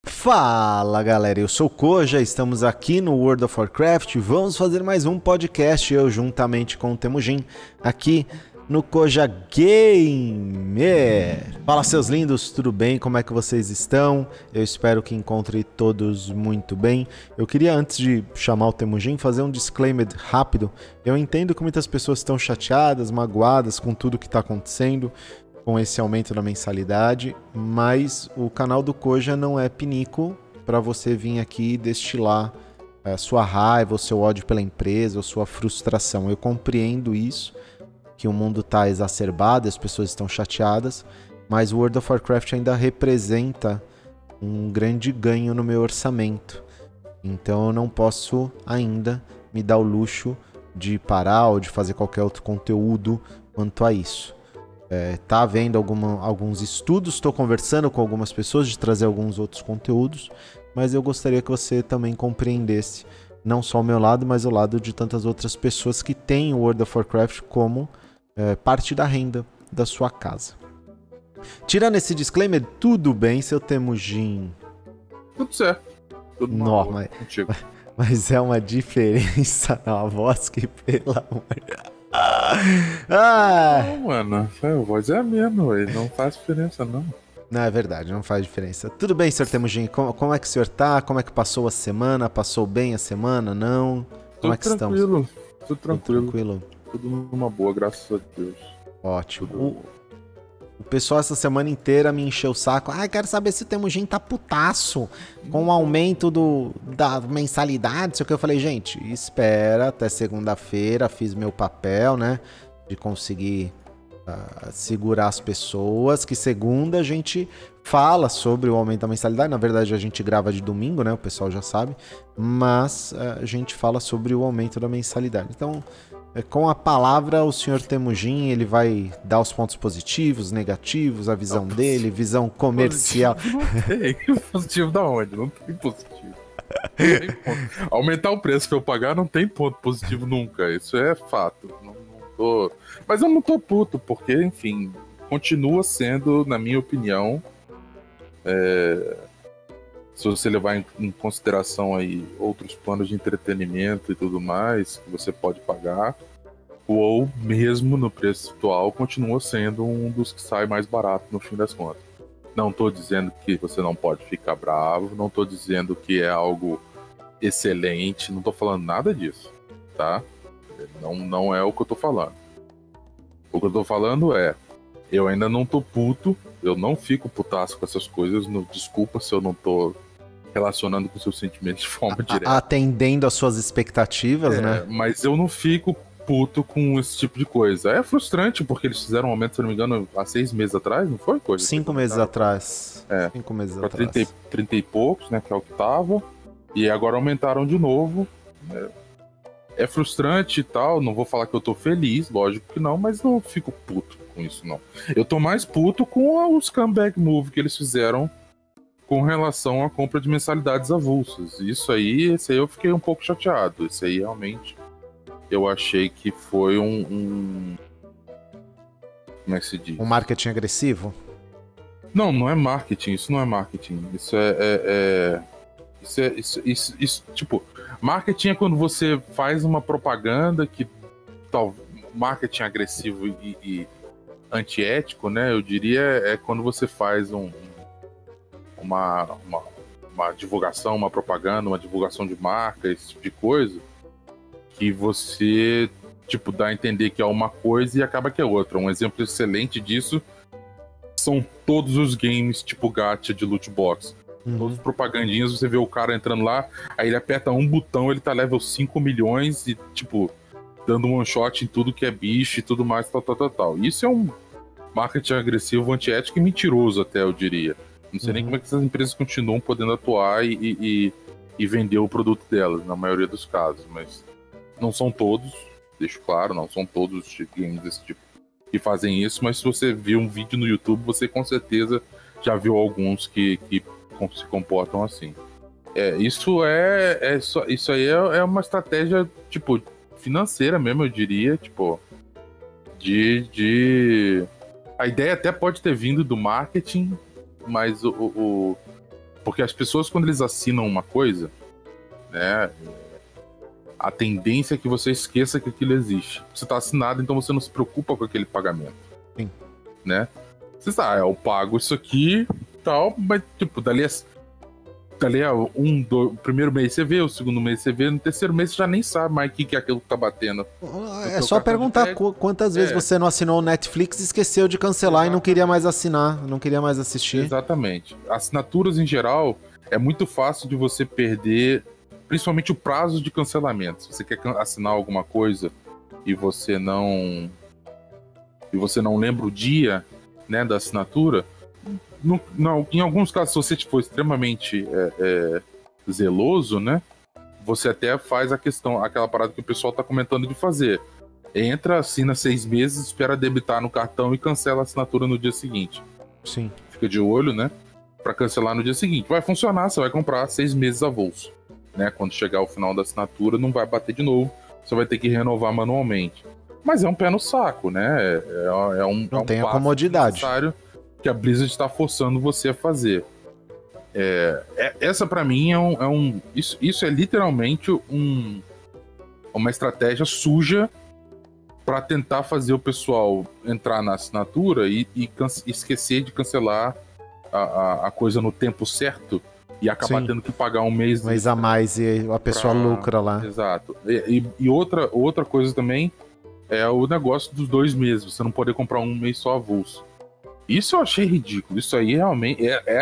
Fala galera, eu sou o Koja, estamos aqui no World of Warcraft e vamos fazer mais um podcast, eu juntamente com o Temujin, aqui no Koja Gamer. Fala seus lindos, tudo bem? Como é que vocês estão? Eu espero que encontrem todos muito bem. Eu queria, antes de chamar o Temujin, fazer um disclaimer rápido. Eu entendo que muitas pessoas estão chateadas, magoadas com tudo que está acontecendo, com esse aumento da mensalidade, mas o canal do Koja não é pinico para você vir aqui e destilar sua raiva, o seu ódio pela empresa, ou sua frustração. Eu compreendo isso, que o mundo está exacerbado, as pessoas estão chateadas, mas o World of Warcraft ainda representa um grande ganho no meu orçamento. Então eu não posso ainda me dar o luxo de parar ou de fazer qualquer outro conteúdo quanto a isso. Tá havendo alguns estudos, estou conversando com algumas pessoas de trazer alguns outros conteúdos, mas eu gostaria que você também compreendesse não só o meu lado, mas o lado de tantas outras pessoas que têm o World of Warcraft como parte da renda da sua casa. Tirando esse disclaimer, tudo bem, seu Temujin? Tudo certo. Tudo normal contigo. Mas é uma diferença na voz que, pelo amor de Deus. Não, mano, a voz é a mesma, não faz diferença, não. Não, é verdade, não faz diferença. Tudo bem, senhor Temujin, como é que o senhor tá? Como é que passou a semana? Passou bem a semana? Não? Como é que estamos? Tudo tranquilo. Tudo numa boa, graças a Deus. Ótimo. O pessoal essa semana inteira me encheu o saco. Quero saber se o Temujin tá putaço com o aumento da mensalidade. Sei o que eu falei, gente, espera até segunda-feira, fiz meu papel, né? De conseguir segurar as pessoas. Que segunda a gente fala sobre o aumento da mensalidade. Na verdade, a gente grava de domingo, né? O pessoal já sabe. Mas a gente fala sobre o aumento da mensalidade. Então, com a palavra, o senhor Temujin, ele vai dar os pontos positivos, negativos, a visão dele, visão comercial. Positivo da onde? Não tem positivo. Aumentar o preço pra eu pagar não tem ponto positivo nunca. Isso é fato. Não tô... Mas eu não tô puto, porque, enfim, continua sendo, na minha opinião, se você levar em consideração aí outros planos de entretenimento e tudo mais que você pode pagar, ou mesmo no preço atual, continua sendo um dos que sai mais barato no fim das contas. Não tô dizendo que você não pode ficar bravo, não tô dizendo que é algo excelente, não tô falando nada disso, tá? Não é o que eu tô falando. O que eu tô falando é, eu ainda não tô puto, eu não fico putaço com essas coisas, desculpa se eu não tô relacionando com seus sentimentos de forma direta. Atendendo às suas expectativas, né? Mas eu não fico puto com esse tipo de coisa. É frustrante, porque eles fizeram um aumento, se não me engano, há 6 meses atrás, não foi? 5 meses atrás. 5 meses atrás. 30 e poucos, né, que é o que tava. E agora aumentaram de novo. É frustrante e tal, não vou falar que eu tô feliz, lógico que não, mas não fico puto com isso, não. Eu tô mais puto com os comeback move que eles fizeram com relação à compra de mensalidades avulsas. Esse aí eu fiquei um pouco chateado. Esse aí realmente eu achei que foi um como é que se diz? Um marketing agressivo? Não é marketing, isso não é marketing. Isso tipo, marketing é quando você faz uma propaganda que marketing agressivo e antiético, né? Eu diria é quando você faz uma divulgação, uma propaganda, uma divulgação de marca, esse tipo de coisa, que você, tipo, dá a entender que é uma coisa e acaba que é outra. Um exemplo excelente disso são todos os games tipo gacha de loot box. Todos os propagandinhas, você vê o cara entrando lá, aí ele aperta um botão, ele tá level 5 milhões e, tipo, dando um one shot em tudo que é bicho e tudo mais, tal. Isso é um marketing agressivo, antiético e mentiroso até, eu diria. Não sei nem como é que essas empresas continuam podendo atuar e vender o produto delas, na maioria dos casos, mas não são todos, deixo claro, não são todos os games desse tipo que fazem isso, mas se você viu um vídeo no YouTube, você com certeza já viu alguns que se comportam assim. Isso aí é uma estratégia, tipo, financeira mesmo, eu diria, tipo, a ideia até pode ter vindo do marketing, mas Porque as pessoas, quando eles assinam uma coisa, né, a tendência é que você esqueça que aquilo existe. Você tá assinado, então você não se preocupa com aquele pagamento. Sim. Né? Você sabe, eu pago isso aqui e tal, mas tipo, dali a o primeiro mês você vê, o segundo mês você vê, no terceiro mês você já nem sabe mais o que é aquilo que tá batendo. É só perguntar quantas vezes você não assinou o Netflix e esqueceu de cancelar. Exatamente. E não queria mais assinar, não queria mais assistir. Exatamente. Assinaturas em geral, é muito fácil de você perder, principalmente o prazo de cancelamento. Se você quer assinar alguma coisa e você não lembra o dia, né, da assinatura, em alguns casos, se você for extremamente zeloso, né, você até faz aquela parada que o pessoal tá comentando de fazer. Entra, assina 6 meses, espera debitar no cartão e cancela a assinatura no dia seguinte. Sim. Fica de olho, né, pra cancelar no dia seguinte. Vai funcionar, você vai comprar 6 meses avulso, né, quando chegar o final da assinatura não vai bater de novo, você vai ter que renovar manualmente. Mas é um pé no saco, né, não tem a comodidade necessário que a Blizzard está forçando você a fazer. Essa pra mim isso é literalmente uma estratégia suja para tentar fazer o pessoal entrar na assinatura e esquecer de cancelar a coisa no tempo certo e acabar tendo que pagar um mês a mais e a pessoa lucra lá. Exato. E outra coisa também é o negócio dos 2 meses, você não poder comprar um mês só avulso. Isso eu achei ridículo. Isso aí realmente.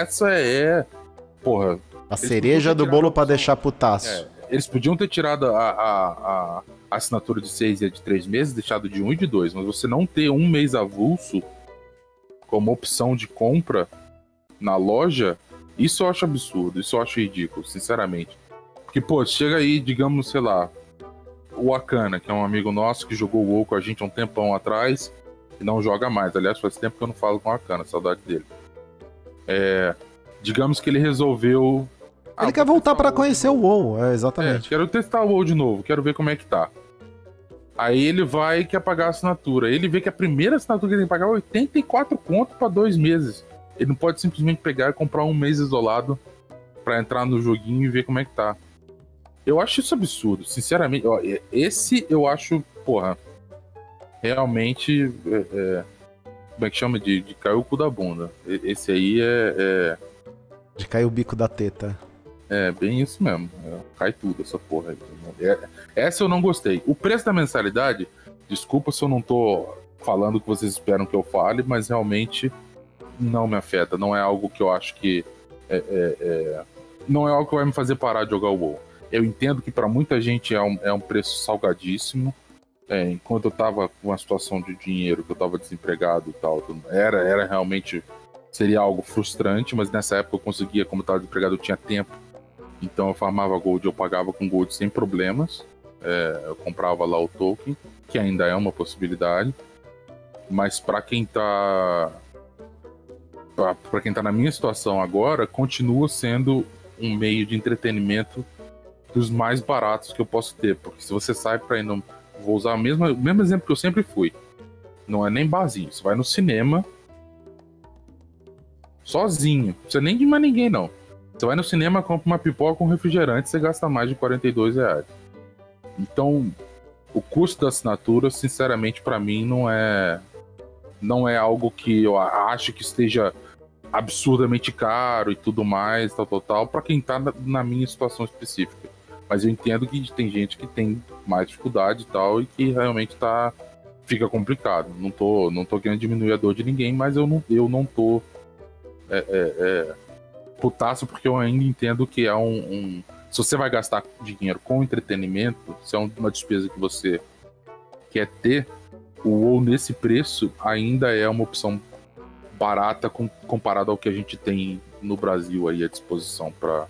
Porra. A cereja do bolo pra deixar putaço. Eles podiam ter tirado a assinatura de 6 e a de 3 meses, deixado de 1 e de 2. Mas você não ter um mês avulso como opção de compra na loja, isso eu acho absurdo. Isso eu acho ridículo, sinceramente. Porque, pô, chega aí, digamos, sei lá, o Akana, que é um amigo nosso que jogou o WoW com a gente há um tempão atrás. E não joga mais. Aliás, faz tempo que eu não falo com a Akana, saudade dele. Digamos que ele resolveu... Ele quer voltar pra conhecer o WoW, exatamente. Quero testar o WoW de novo, quero ver como é que tá. Aí ele vai e quer pagar a assinatura. Ele vê que a primeira assinatura que ele tem que pagar é 84 conto pra 2 meses. Ele não pode simplesmente pegar e comprar um mês isolado pra entrar no joguinho e ver como é que tá. Eu acho isso absurdo, sinceramente. Esse eu acho, porra... Realmente, como é que chama? De cair o cu da bunda. Esse aí de cair o bico da teta. É, bem isso mesmo. Cai tudo essa porra aí. Essa eu não gostei. O preço da mensalidade, desculpa se eu não tô falando o que vocês esperam que eu fale, mas realmente não me afeta. Não é algo que eu acho que... não é algo que vai me fazer parar de jogar o WoW. Eu entendo que pra muita gente é um preço salgadíssimo. Enquanto eu tava com uma situação de dinheiro, que eu tava desempregado e tal, era realmente, seria algo frustrante, mas nessa época eu conseguia, como eu tava desempregado, eu tinha tempo, então eu farmava gold, eu pagava com gold sem problemas, eu comprava lá o token, que ainda é uma possibilidade, mas pra quem tá na minha situação agora, continua sendo um meio de entretenimento dos mais baratos que eu posso ter, porque se você sai pra ir no... Vou usar o mesmo exemplo que eu sempre fui. Não é nem barzinho. Você vai no cinema sozinho. Não precisa nem de mais ninguém, não. Você vai no cinema, compra uma pipoca com um refrigerante, você gasta mais de R$42. Então, o custo da assinatura, sinceramente, pra mim, não é algo que eu acho que esteja absurdamente caro e tudo mais, tal, pra quem tá na minha situação específica. Mas eu entendo que tem gente que tem mais dificuldade e tal, e que realmente fica complicado. Não tô querendo diminuir a dor de ninguém, mas eu não tô putaço, porque eu ainda entendo que é se você vai gastar dinheiro com entretenimento, se é uma despesa que você quer ter, o WoW nesse preço ainda é uma opção barata comparado ao que a gente tem no Brasil aí à disposição para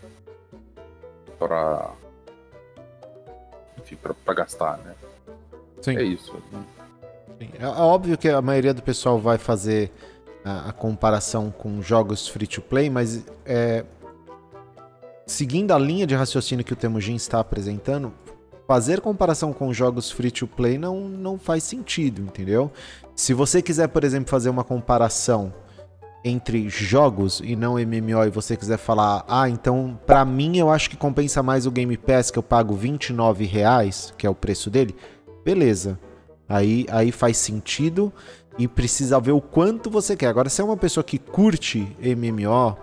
gastar, né? Sim. É isso. Sim. É óbvio que a maioria do pessoal vai fazer a comparação com jogos free-to-play, mas seguindo a linha de raciocínio que o Temujin está apresentando, fazer comparação com jogos free-to-play não faz sentido, entendeu? Se você quiser, por exemplo, fazer uma comparação entre jogos e não MMO e você quiser falar, então pra mim eu acho que compensa mais o Game Pass, que eu pago R$29, que é o preço dele, beleza. Aí faz sentido e precisa ver o quanto você quer. Agora, se é uma pessoa que curte MMO,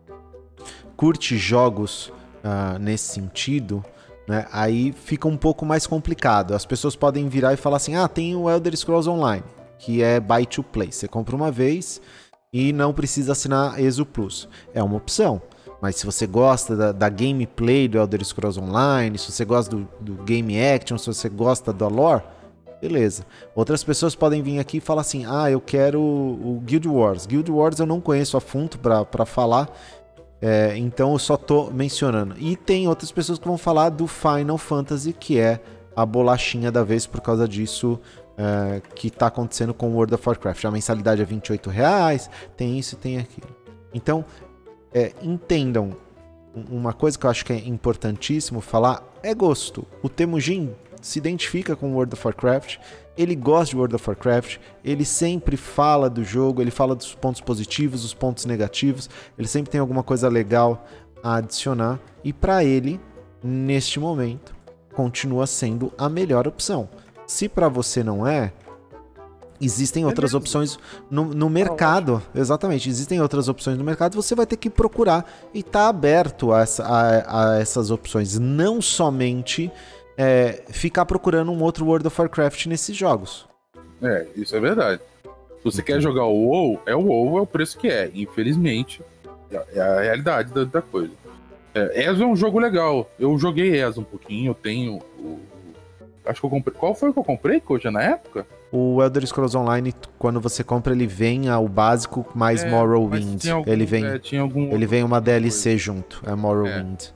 curte jogos nesse sentido, né, aí fica um pouco mais complicado. As pessoas podem virar e falar assim, tem o Elder Scrolls Online, que é buy to play. Você compra uma vez e não precisa assinar ESO Plus. É uma opção. Mas se você gosta da gameplay do Elder Scrolls Online, se você gosta do game action, se você gosta da lore, beleza. Outras pessoas podem vir aqui e falar assim, eu quero o Guild Wars. Guild Wars eu não conheço a fundo pra falar, então eu só tô mencionando. E tem outras pessoas que vão falar do Final Fantasy, que é a bolachinha da vez por causa disso que tá acontecendo com o World of Warcraft. A mensalidade é R$28, tem isso e tem aquilo. Então, entendam, uma coisa que eu acho que é importantíssimo falar é gosto. O Temujin se identifica com World of Warcraft, ele gosta de World of Warcraft, ele sempre fala do jogo, ele fala dos pontos positivos, dos pontos negativos, ele sempre tem alguma coisa legal a adicionar, e para ele, neste momento, continua sendo a melhor opção. Se para você não existem outras opções no mercado. Exatamente, existem outras opções no mercado, você vai ter que procurar e tá aberto a essas opções, não somente ficar procurando um outro World of Warcraft nesses jogos. Isso é verdade. Se você quer jogar o WoW, é o preço que é. Infelizmente, é a realidade da coisa. ESO é um jogo legal. Eu joguei ESO um pouquinho, eu tenho acho que eu comprei. Qual foi que eu comprei, Koja, na época? O Elder Scrolls Online, quando você compra, ele vem o básico mais Morrowind. Ele vem uma DLC coisa junto, é Morrowind.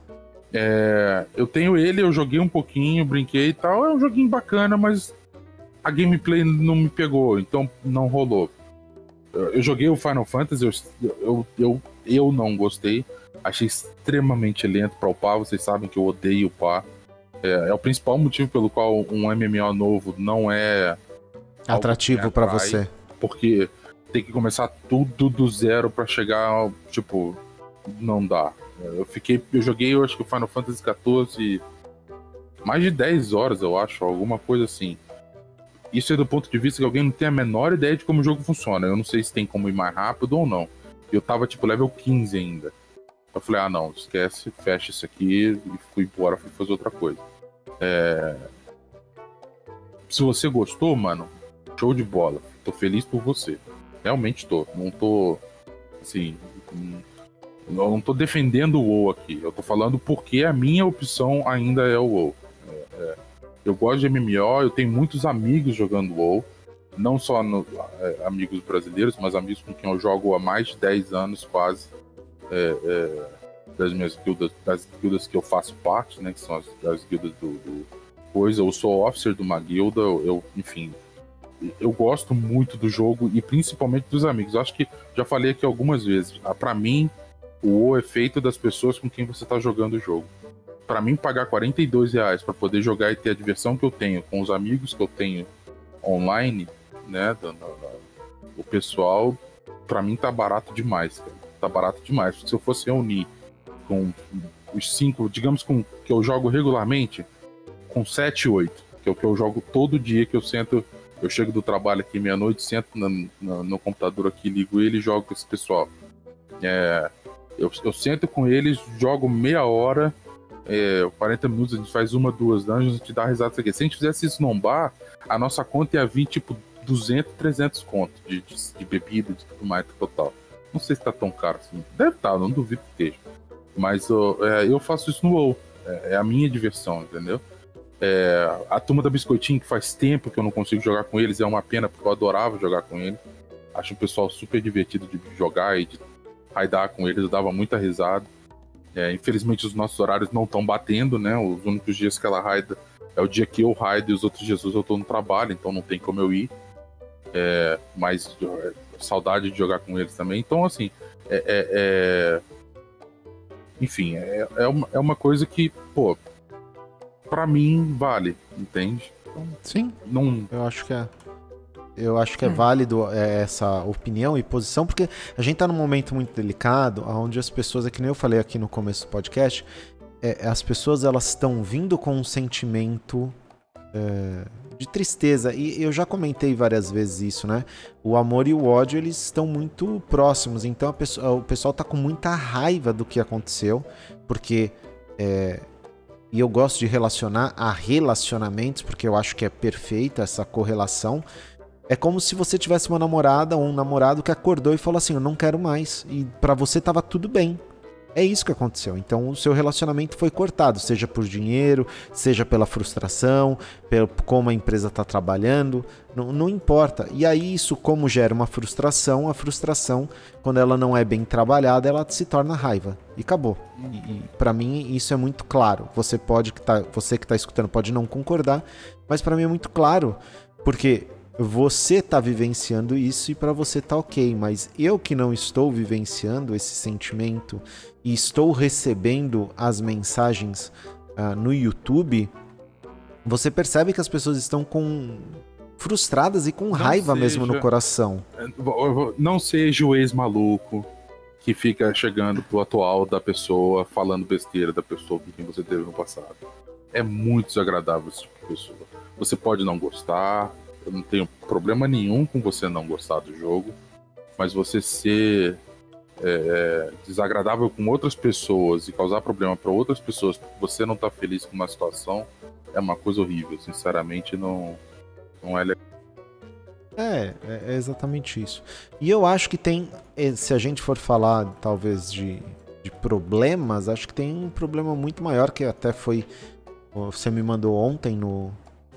Eu tenho ele, eu joguei um pouquinho, brinquei e tal. É um joguinho bacana, mas a gameplay não me pegou, então não rolou. Eu joguei o Final Fantasy, eu não gostei. Achei extremamente lento pra upar, vocês sabem que eu odeio upar. É o principal motivo pelo qual um MMO novo não é atrativo pra você. Porque tem que começar tudo do zero pra chegar, tipo, não dá. Eu joguei, eu acho que o Final Fantasy XIV mais de 10 horas, eu acho, alguma coisa assim. Isso é do ponto de vista que alguém não tem a menor ideia de como o jogo funciona. Eu não sei se tem como ir mais rápido ou não. Eu tava, tipo, level 15 ainda. Eu falei, não, esquece, fecha isso aqui e fui embora, fui fazer outra coisa. Se você gostou, mano, show de bola. Tô feliz por você. Realmente tô. Não tô, assim, não tô defendendo o WoW aqui. Eu tô falando porque a minha opção ainda é o WoW. Eu gosto de MMO, eu tenho muitos amigos jogando WoW. Não só amigos brasileiros, mas amigos com quem eu jogo há mais de 10 anos quase. Das minhas guildas, das guildas que eu faço parte, né, que são as guildas do coisa. Eu sou officer de uma guilda, enfim, eu gosto muito do jogo e principalmente dos amigos. Eu acho que já falei aqui algumas vezes, pra mim o WoW é feito das pessoas com quem você tá jogando o jogo. Pra mim, pagar R$42 pra poder jogar e ter a diversão que eu tenho com os amigos que eu tenho online, né, o pessoal, pra mim tá barato demais, cara. Tá barato demais. Se eu fosse reunir com os 5, digamos que eu jogo regularmente, com 7, 8, que é o que eu jogo todo dia, que eu sento, eu chego do trabalho aqui meia-noite, sento no computador aqui, ligo ele e jogo com esse pessoal. Eu sento com eles, jogo meia hora, 40 minutos, a gente faz 1, 2 dungeons, a gente dá risada isso aqui. Se a gente fizesse isso num bar, a nossa conta ia vir tipo 200, 300 conto de bebida, de tudo mais, total. Não sei se tá tão caro assim. Deve estar, não duvido que esteja. Mas eu faço isso no WoW. É a minha diversão, entendeu? A turma da Biscoitinho, que faz tempo que eu não consigo jogar com eles, é uma pena, porque eu adorava jogar com eles. Acho o pessoal super divertido de jogar e de raidar com eles, eu dava muita risada. Infelizmente os nossos horários não estão batendo, né? Os únicos dias que ela raida é o dia que eu raido e os outros dias eu tô no trabalho, então não tem como eu ir. Mas saudade de jogar com eles também. Então, assim, enfim, é uma coisa que, pô, pra mim vale, entende? Então, sim, não... eu acho que Eu acho que é válido essa opinião e posição, porque a gente tá num momento muito delicado, onde as pessoas, é que nem eu falei aqui no começo do podcast, as pessoas elas estão vindo com um sentimento de tristeza, e eu já comentei várias vezes isso, né? O amor e o ódio, eles estão muito próximos, então o pessoal tá com muita raiva do que aconteceu, porque e eu gosto de relacionar a relacionamentos, porque eu acho que é perfeita essa correlação. É como se você tivesse uma namorada ou um namorado que acordou e falou assim, eu não quero mais. E pra você tava tudo bem. É isso que aconteceu. Então o seu relacionamento foi cortado, seja por dinheiro, seja pela frustração, pelo como a empresa está trabalhando, não importa. E aí isso, como gera uma frustração, a frustração, quando ela não é bem trabalhada, ela se torna raiva. E acabou. E para mim isso é muito claro. Você que tá escutando pode não concordar, mas para mim é muito claro, porque você tá vivenciando isso e para você tá ok, mas eu que não estou vivenciando esse sentimento e estou recebendo as mensagens no YouTube, você percebe que as pessoas estão frustradas e com raiva mesmo no coração. Não seja o ex-maluco que fica chegando pro atual da pessoa, falando besteira da pessoa com quem você teve no passado. É muito desagradável esse tipo de pessoa. Você pode não gostar, eu não tenho problema nenhum com você não gostar do jogo, mas você ser desagradável com outras pessoas e causar problema para outras pessoas porque você não tá feliz com uma situação é uma coisa horrível. Sinceramente, não é legal. É exatamente isso. E eu acho que tem, se a gente for falar talvez de problemas, acho que tem um problema muito maior que até foi, você me mandou ontem no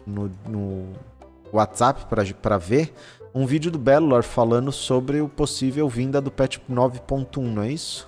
WhatsApp para ver um vídeo do Bellular falando sobre o possível vinda do patch 9.1, não é isso?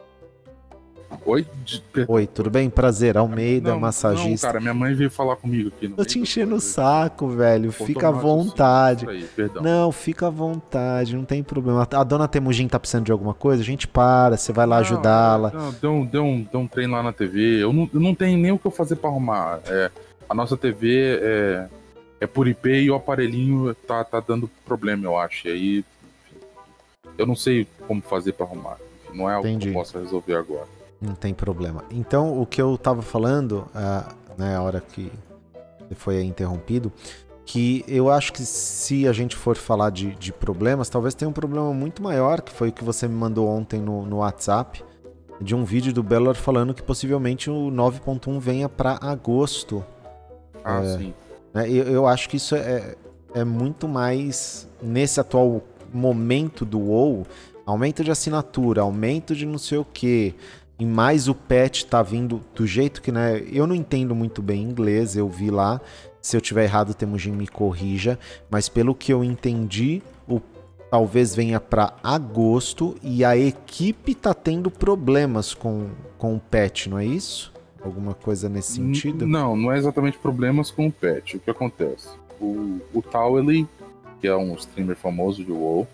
Oi, tudo bem? Prazer, Almeida, massagista. Não, cara, minha mãe veio falar comigo aqui. Tô te enchendo o saco, velho. Fica à vontade. Aí, perdão. Não, fica à vontade, não tem problema. A dona Temujin tá precisando de alguma coisa? A gente para, você vai lá ajudá-la. Não, deu um treino lá na TV. Eu não tenho nem o que eu fazer pra arrumar. A nossa TV é por IP e o aparelhinho tá dando problema, eu acho. E aí, enfim, eu não sei como fazer pra arrumar. Enfim, não é algo que eu possa resolver agora. Não tem problema. Então, o que eu tava falando, na hora que foi interrompido, que eu acho que se a gente for falar de problemas, talvez tenha um problema muito maior, que foi o que você me mandou ontem no WhatsApp, de um vídeo do Bellular falando que possivelmente o 9.1 venha para agosto. Sim. Eu acho que isso é muito mais, nesse atual momento do WoW, aumento de assinatura, aumento de não sei o que, e mais o patch tá vindo do jeito que, né, eu não entendo muito bem inglês, eu vi lá, se eu tiver errado o Temujin me corrija, mas pelo que eu entendi, talvez venha para agosto e a equipe tá tendo problemas com o patch, não é isso? Alguma coisa nesse sentido? Não é exatamente problemas com o patch. O que acontece? O Towley, que é um streamer famoso de WoW,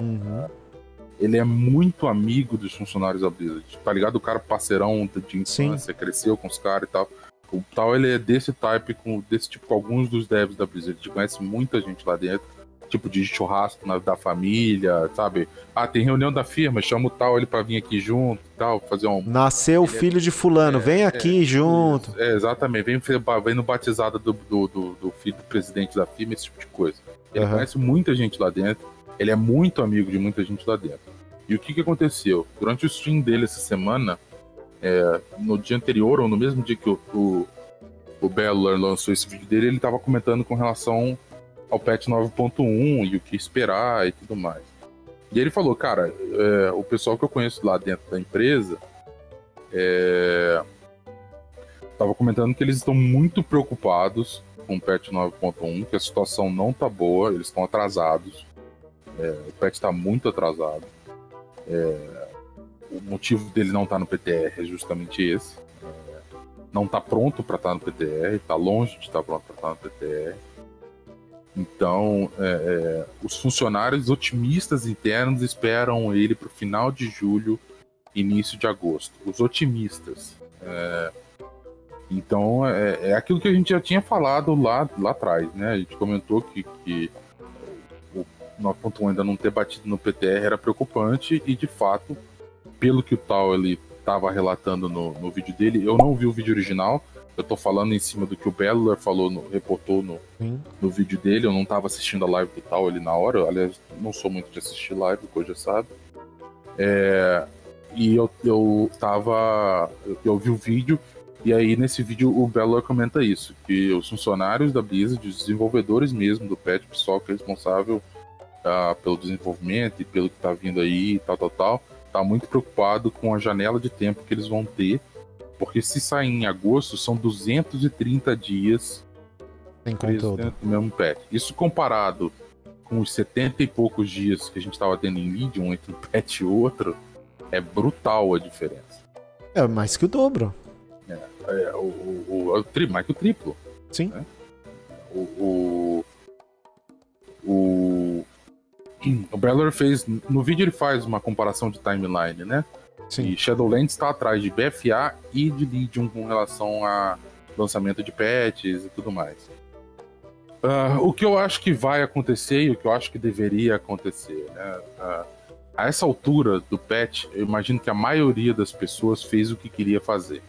ele é muito amigo dos funcionários da Blizzard. Tá ligado? O cara parceirão de infância, cresceu com os caras e tal. O Towley é desse tipo com alguns dos devs da Blizzard. A gente conhece muita gente lá dentro. Tipo de churrasco da família, sabe? Tem reunião da firma, chama o Towley pra vir aqui junto e tal, fazer um... Nasceu o filho de fulano, vem aqui junto. Exatamente, vem no batizado do filho do presidente da firma, esse tipo de coisa. Ele conhece muita gente lá dentro, ele é muito amigo de muita gente lá dentro. E o que aconteceu? Durante o stream dele essa semana, no dia anterior, ou no mesmo dia que o Bellular lançou esse vídeo dele, ele tava comentando com relação ao patch 9.1 e o que esperar e tudo mais. E ele falou, cara, o pessoal que eu conheço lá dentro da empresa tava comentando que eles estão muito preocupados com o patch 9.1, que a situação não tá boa, eles estão atrasados, o patch tá muito atrasado. O motivo dele não estar no PTR é justamente esse. Não tá pronto para estar no PTR, tá longe de estar pronto para estar no PTR. Então, os funcionários otimistas internos esperam ele para o final de julho, início de agosto. Os otimistas. Então, é aquilo que a gente já tinha falado lá atrás, né? A gente comentou que o 9.1 ainda não ter batido no PTR era preocupante, e de fato, pelo que o Tal ele estava relatando no vídeo dele, eu não vi o vídeo original, eu tô falando em cima do que o Beller falou, reportou no vídeo dele, eu não tava assistindo a live do Tal ali na hora, aliás, não sou muito de assistir live, o já sabe. E eu vi o vídeo, e aí nesse vídeo o Beller comenta isso, que os funcionários da Blizzard, os desenvolvedores mesmo do patch, o pessoal que é responsável pelo desenvolvimento e pelo que tá vindo aí, tal, tá muito preocupado com a janela de tempo que eles vão ter, porque se sair em agosto, são 230 dias presos dentro do mesmo patch. Isso comparado com os 70 e poucos dias que a gente tava tendo em Legion entre um patch e outro, é brutal a diferença. É mais que o dobro. Mais que o triplo. Sim. Né? O Beller fez... No vídeo ele faz uma comparação de timeline, né? Sim. E Shadowlands está atrás de BFA e de Legion com relação a lançamento de patches e tudo mais. O que eu acho que vai acontecer e o que eu acho que deveria acontecer, né? A essa altura do patch, eu imagino que a maioria das pessoas fez o que queria fazer.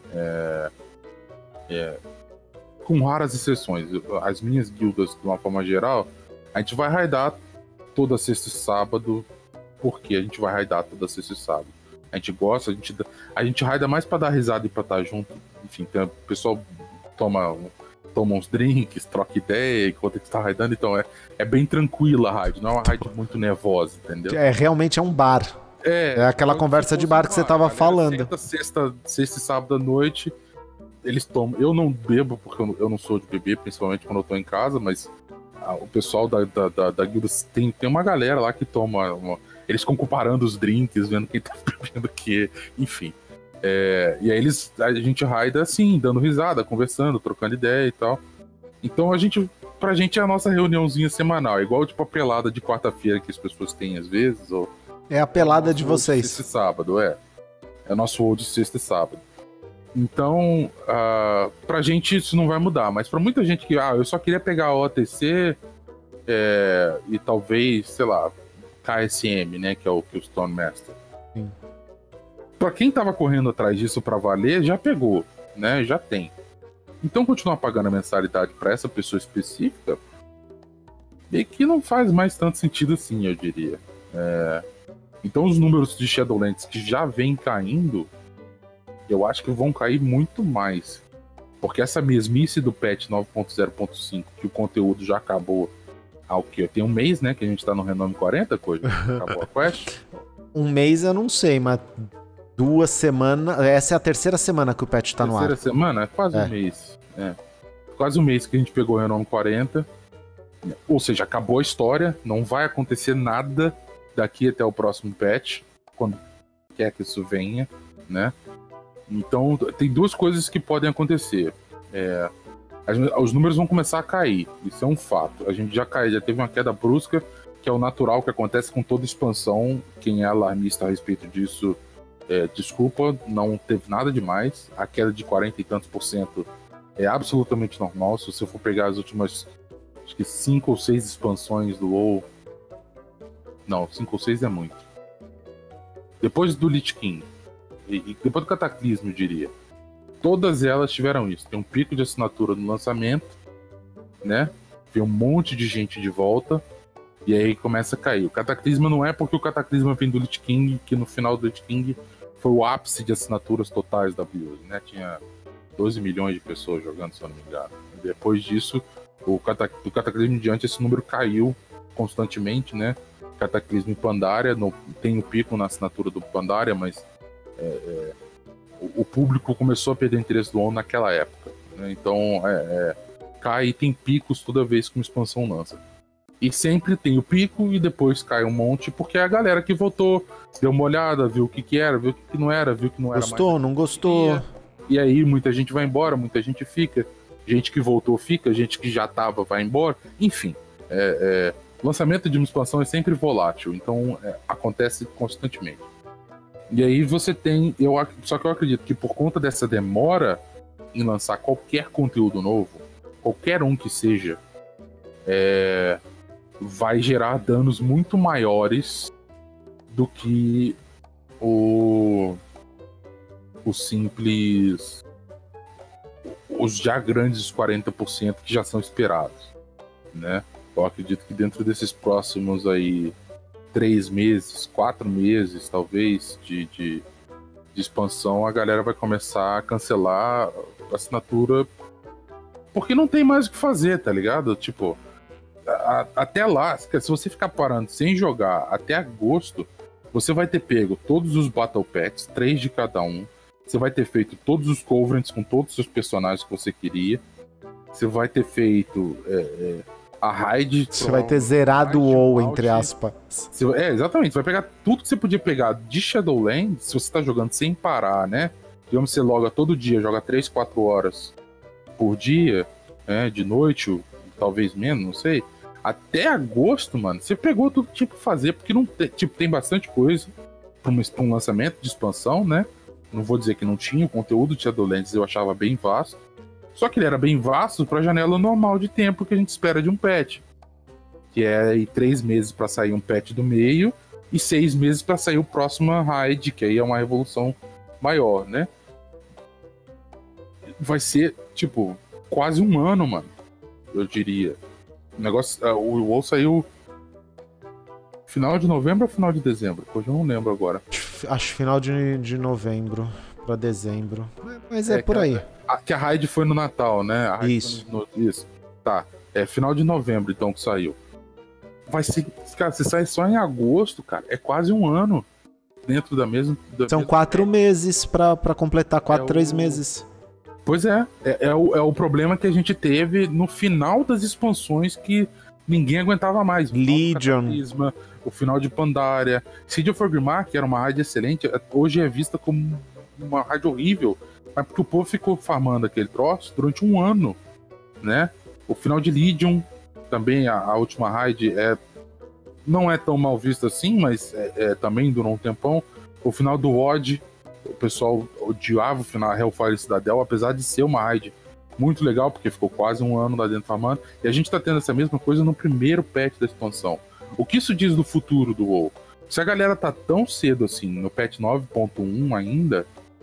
Com raras exceções. As minhas guildas, de uma forma geral, a gente vai raidar toda sexta e sábado. Por que a gente vai raidar toda sexta e sábado? A gente gosta, a gente raida mais pra dar risada e pra estar junto. Enfim, o pessoal toma uns drinks, troca ideia enquanto a gente tá raidando, então é bem tranquila a raid, não é uma raid muito nervosa, entendeu? Realmente é um bar. É aquela conversa de bar que você tava falando. Sexta e sábado à noite, eles tomam. Eu não bebo, porque eu não sou de beber, principalmente quando eu tô em casa, mas o pessoal da guilda tem uma galera lá que toma. Eles ficam comparando os drinks, vendo quem tá bebendo o quê, enfim. E aí a gente raida assim, dando risada, conversando, trocando ideia e tal. Então pra gente é a nossa reuniãozinha semanal, igual tipo a pelada de quarta-feira que as pessoas têm às vezes, ou... É a pelada de vocês. Sexta e sábado, É nosso WoW de sexta e sábado. Então, pra gente isso não vai mudar, mas pra muita gente que, eu só queria pegar a OTC e talvez, sei lá, KSM, né, que é o Stone Master. Sim. Pra quem tava correndo atrás disso pra valer, já pegou, né, já tem. Então continuar pagando a mensalidade pra essa pessoa específica, e que não faz mais tanto sentido assim, eu diria. Então os números de Shadowlands que já vem caindo, eu acho que vão cair muito mais. Porque essa mesmice do patch 9.0.5, que o conteúdo já acabou há o quê? Tem um mês, né, que a gente tá no Renome 40, coisa, acabou a quest. Um mês eu não sei, mas 2 semanas... Essa é a terceira semana que o patch tá no ar. Terceira semana? É quase um mês. Quase um mês que a gente pegou o Renome 40. Ou seja, acabou a história, não vai acontecer nada daqui até o próximo patch, quando quer que isso venha, né? Então, tem 2 coisas que podem acontecer. Os números vão começar a cair, isso é um fato. A gente já teve uma queda brusca, que é o natural que acontece com toda expansão. Quem é alarmista a respeito disso, desculpa, não teve nada demais. A queda de 40 e tantos % é absolutamente normal. Se você for pegar as últimas, acho que 5 ou 6 expansões do WoW... Não, 5 ou 6 é muito. Depois do Lich King, e depois do Cataclismo, eu diria, todas elas tiveram isso. Tem um pico de assinatura no lançamento, né? Vem um monte de gente de volta, e aí começa a cair. O Cataclismo não é porque o Cataclismo vem do Lich King, que no final do Lich King foi o ápice de assinaturas totais da Blizzard, né? Tinha 12 milhões de pessoas jogando, se eu não me engano. Depois disso, do Cataclismo em diante, esse número caiu constantemente, né? Cataclismo e Pandaria, tem o pico na assinatura do Pandaria, mas o público começou a perder interesse do WoW naquela época, né? Então cai e tem picos toda vez que uma expansão lança. E sempre tem o pico e depois cai um monte, porque é a galera que votou, deu uma olhada, viu o que era, viu o que não era, viu que não era mais. Gostou, não gostou. E aí muita gente vai embora, muita gente fica, gente que voltou fica, gente que já tava vai embora, enfim. O lançamento de uma expansão é sempre volátil, então acontece constantemente. E aí você tem... Só que eu acredito que por conta dessa demora em lançar qualquer conteúdo novo, qualquer um que seja, vai gerar danos muito maiores do que o simples, os já grandes 40% que já são esperados, né? Eu acredito que dentro desses próximos aí 3 meses, 4 meses, talvez, de expansão, a galera vai começar a cancelar a assinatura porque não tem mais o que fazer, tá ligado? Tipo, até lá, se você ficar parando sem jogar até agosto, você vai ter pego todos os Battle Pets, 3 de cada um. Você vai ter feito todos os Covenants com todos os seus personagens que você queria. Você vai ter feito a raid. Você vai ter zerado o WoW, entre aspas. Exatamente. Você vai pegar tudo que você podia pegar de Shadowlands, se você tá jogando sem parar, né? Digamos que você loga todo dia, joga 3, 4 horas por dia, de noite, ou talvez menos, não sei. Até agosto, mano, você pegou tudo que tinha pra fazer, porque não tem bastante coisa pra um lançamento de expansão, né? Não vou dizer que não tinha, o conteúdo de Shadowlands eu achava bem vasto. Só que ele era bem vasto pra janela normal de tempo que a gente espera de um patch. Que é aí 3 meses pra sair um patch do meio e 6 meses pra sair o próximo raid, que aí é uma revolução maior, né? Vai ser, tipo, quase um ano, mano. Eu diria. O negócio. O WoW saiu final de novembro ou final de dezembro? Hoje eu não lembro agora. Acho final de novembro pra dezembro. Mas é por aí. Que a raid foi no Natal, né? Isso. Isso. Tá. É final de novembro, então, que saiu. Vai ser. Cara, você sai só em agosto, cara. É quase um ano dentro da mesma. São 4 meses pra completar 3 meses. Pois é. É o problema que a gente teve no final das expansões que ninguém aguentava mais. Legion. O final de Pandaria. Siege of Orgrimmar, que era uma raid excelente, hoje é vista como uma raid horrível. Mas porque o povo ficou farmando aquele troço durante um ano, né? O final de Legion, também a última raid não é tão mal vista assim, mas também durou um tempão. O final do WoD, o pessoal odiava o final da Hellfire Citadel, apesar de ser uma raid muito legal, porque ficou quase um ano lá dentro farmando. E a gente tá tendo essa mesma coisa no primeiro patch da expansão. O que isso diz do futuro do WoW? Se a galera tá tão cedo assim no patch 9.1 ainda,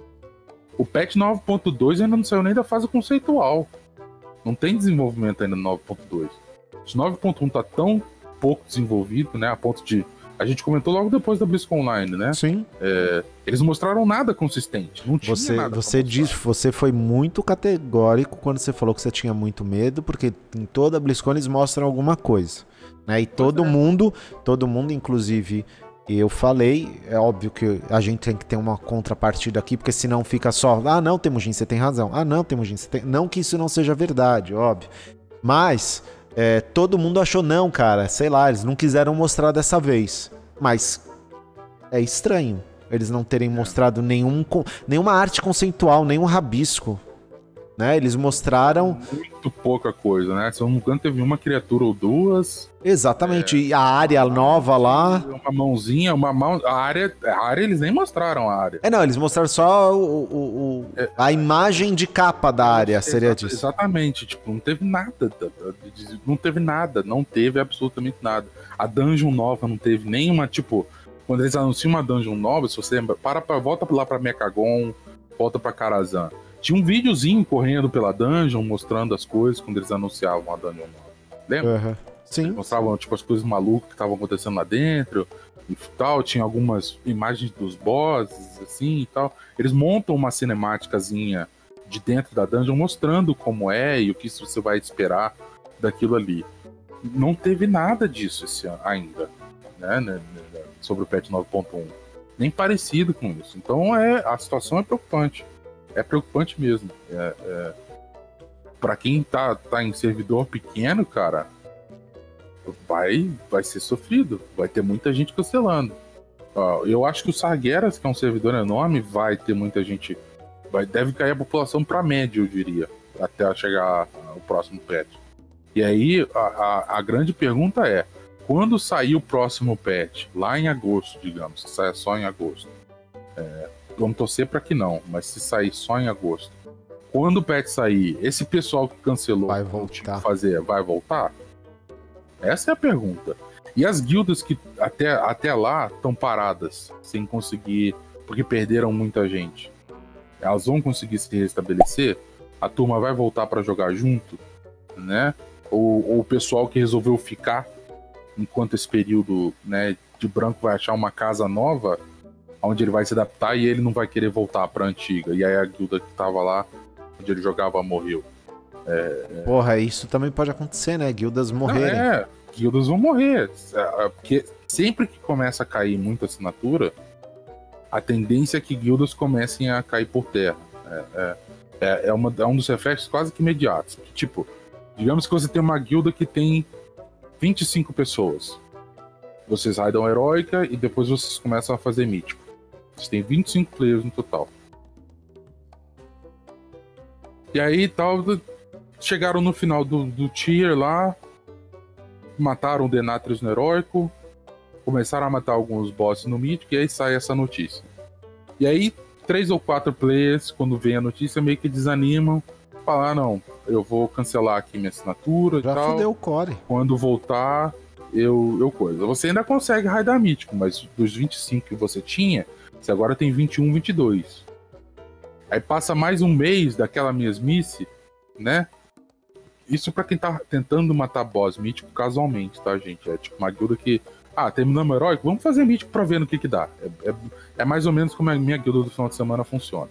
o patch 9.2 ainda não saiu nem da fase conceitual. Não tem desenvolvimento ainda no 9.2. O 9.1 tá tão pouco desenvolvido, né? A ponto de... A gente comentou logo depois da BlizzCon Online, né? Sim. Eles não mostraram nada consistente. Não tinha nada. Você foi muito categórico quando você falou que você tinha muito medo, porque em toda a BlizzCon eles mostram alguma coisa, né? E todo mundo, inclusive eu falei, é óbvio que a gente tem que ter uma contrapartida aqui, porque senão fica só, não, Temujin, você tem razão. Não, Temujin, você tem... Não que isso não seja verdade, óbvio. Mas todo mundo achou, não, cara, sei lá, eles não quiseram mostrar dessa vez. Mas é estranho eles não terem mostrado nenhuma arte conceitual, nenhum rabisco, né? Eles mostraram... Muito pouca coisa, né? Se eu não me engano, teve uma criatura ou duas. Exatamente, e a área nova lá... Uma mãozinha, a área eles nem mostraram a área. Não, eles mostraram só a imagem de capa da área, seria disso. Exatamente, tipo, não teve nada. Não teve absolutamente nada. A dungeon nova não teve nenhuma, tipo... Quando eles anunciam uma dungeon nova, se você volta lá pra Mechagon, volta pra Karazhan. Tinha um videozinho correndo pela dungeon, mostrando as coisas quando eles anunciavam a dungeon nova. Lembra? Uhum. Sim. Eles mostravam, tipo, as coisas malucas que estavam acontecendo lá dentro e tal. Tinha algumas imagens dos bosses, assim, e tal. Eles montam uma cinemáticazinha de dentro da dungeon, mostrando como é e o que você vai esperar daquilo ali. Não teve nada disso esse ano ainda, né? Sobre o patch 9.1. Nem parecido com isso. Então a situação é preocupante. É preocupante mesmo. Pra quem tá em servidor pequeno, cara, vai ser sofrido. Vai ter muita gente cancelando. Eu acho que o Sargeras, que é um servidor enorme, vai ter muita gente. Deve cair a população pra média, eu diria, até chegar o próximo patch. E aí, a grande pergunta é: quando sair o próximo patch, lá em agosto, digamos, se saia só em agosto, vamos torcer para que não, mas se sair só em agosto, quando o patch sair, esse pessoal que cancelou vai voltar. Vai voltar? Essa é a pergunta. E as guildas que até lá estão paradas, sem conseguir, porque perderam muita gente, elas vão conseguir se restabelecer? A turma vai voltar para jogar junto, né? Ou o pessoal que resolveu ficar enquanto esse período, né, de branco vai achar uma casa nova onde ele vai se adaptar e ele não vai querer voltar para a antiga. E aí a guilda que tava lá onde ele jogava morreu. Porra, isso também pode acontecer, né? Guildas morrerem. Não, guildas vão morrer. Porque sempre que começa a cair muita assinatura, a tendência é que guildas comecem a cair por terra. É um dos reflexos quase que imediatos. Tipo, digamos que você tem uma guilda que tem 25 pessoas. Vocês raidam heróica e depois vocês começam a fazer mítico. Vocês têm 25 players no total. E aí tal, chegaram no final do tier lá, mataram o Denatrius no heróico, começaram a matar alguns bosses no mítico, e aí sai essa notícia. E aí 3 ou 4 players, quando vem a notícia, meio que desanimam, falar, não, eu vou cancelar aqui minha assinatura Já e tal. fudeu o core. Quando voltar, eu coisa. Você ainda consegue raidar mítico, mas dos 25 que você tinha, você agora tem 21, 22. Aí passa mais um mês daquela mesmice, né? Isso pra quem tá tentando matar boss mítico casualmente, tá, gente? É tipo uma guilda que... terminamos o heróico, vamos fazer mítico pra ver no que dá. É mais ou menos como a minha guilda do final de semana funciona.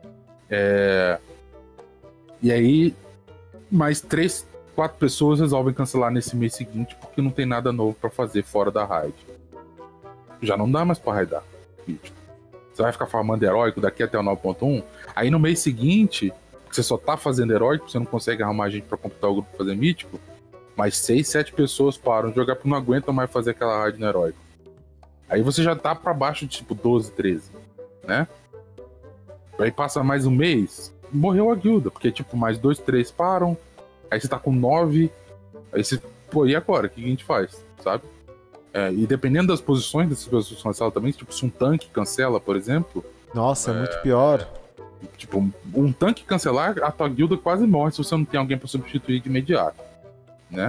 E aí, mais 3, 4 pessoas resolvem cancelar nesse mês seguinte porque não tem nada novo pra fazer fora da raid. Já não dá mais pra raidar mítico. Você vai ficar farmando heróico daqui até o 9.1. Aí no mês seguinte, você só tá fazendo heróico, você não consegue arrumar gente pra completar o grupo pra fazer mítico, mas 6, 7 pessoas param de jogar porque não aguentam mais fazer aquela raid no heróico. Aí você já tá pra baixo de tipo 12, 13, né? Aí passa mais um mês, morreu a guilda, porque tipo, mais 2, 3 param, aí você tá com 9, aí você, e agora? O que a gente faz, sabe? E dependendo das posições dessas pessoas que cancelam também, tipo, se um tanque cancela, por exemplo... Nossa, é muito pior. Tipo, um tanque cancelar, a tua guilda quase morre se você não tem alguém pra substituir de imediato, né?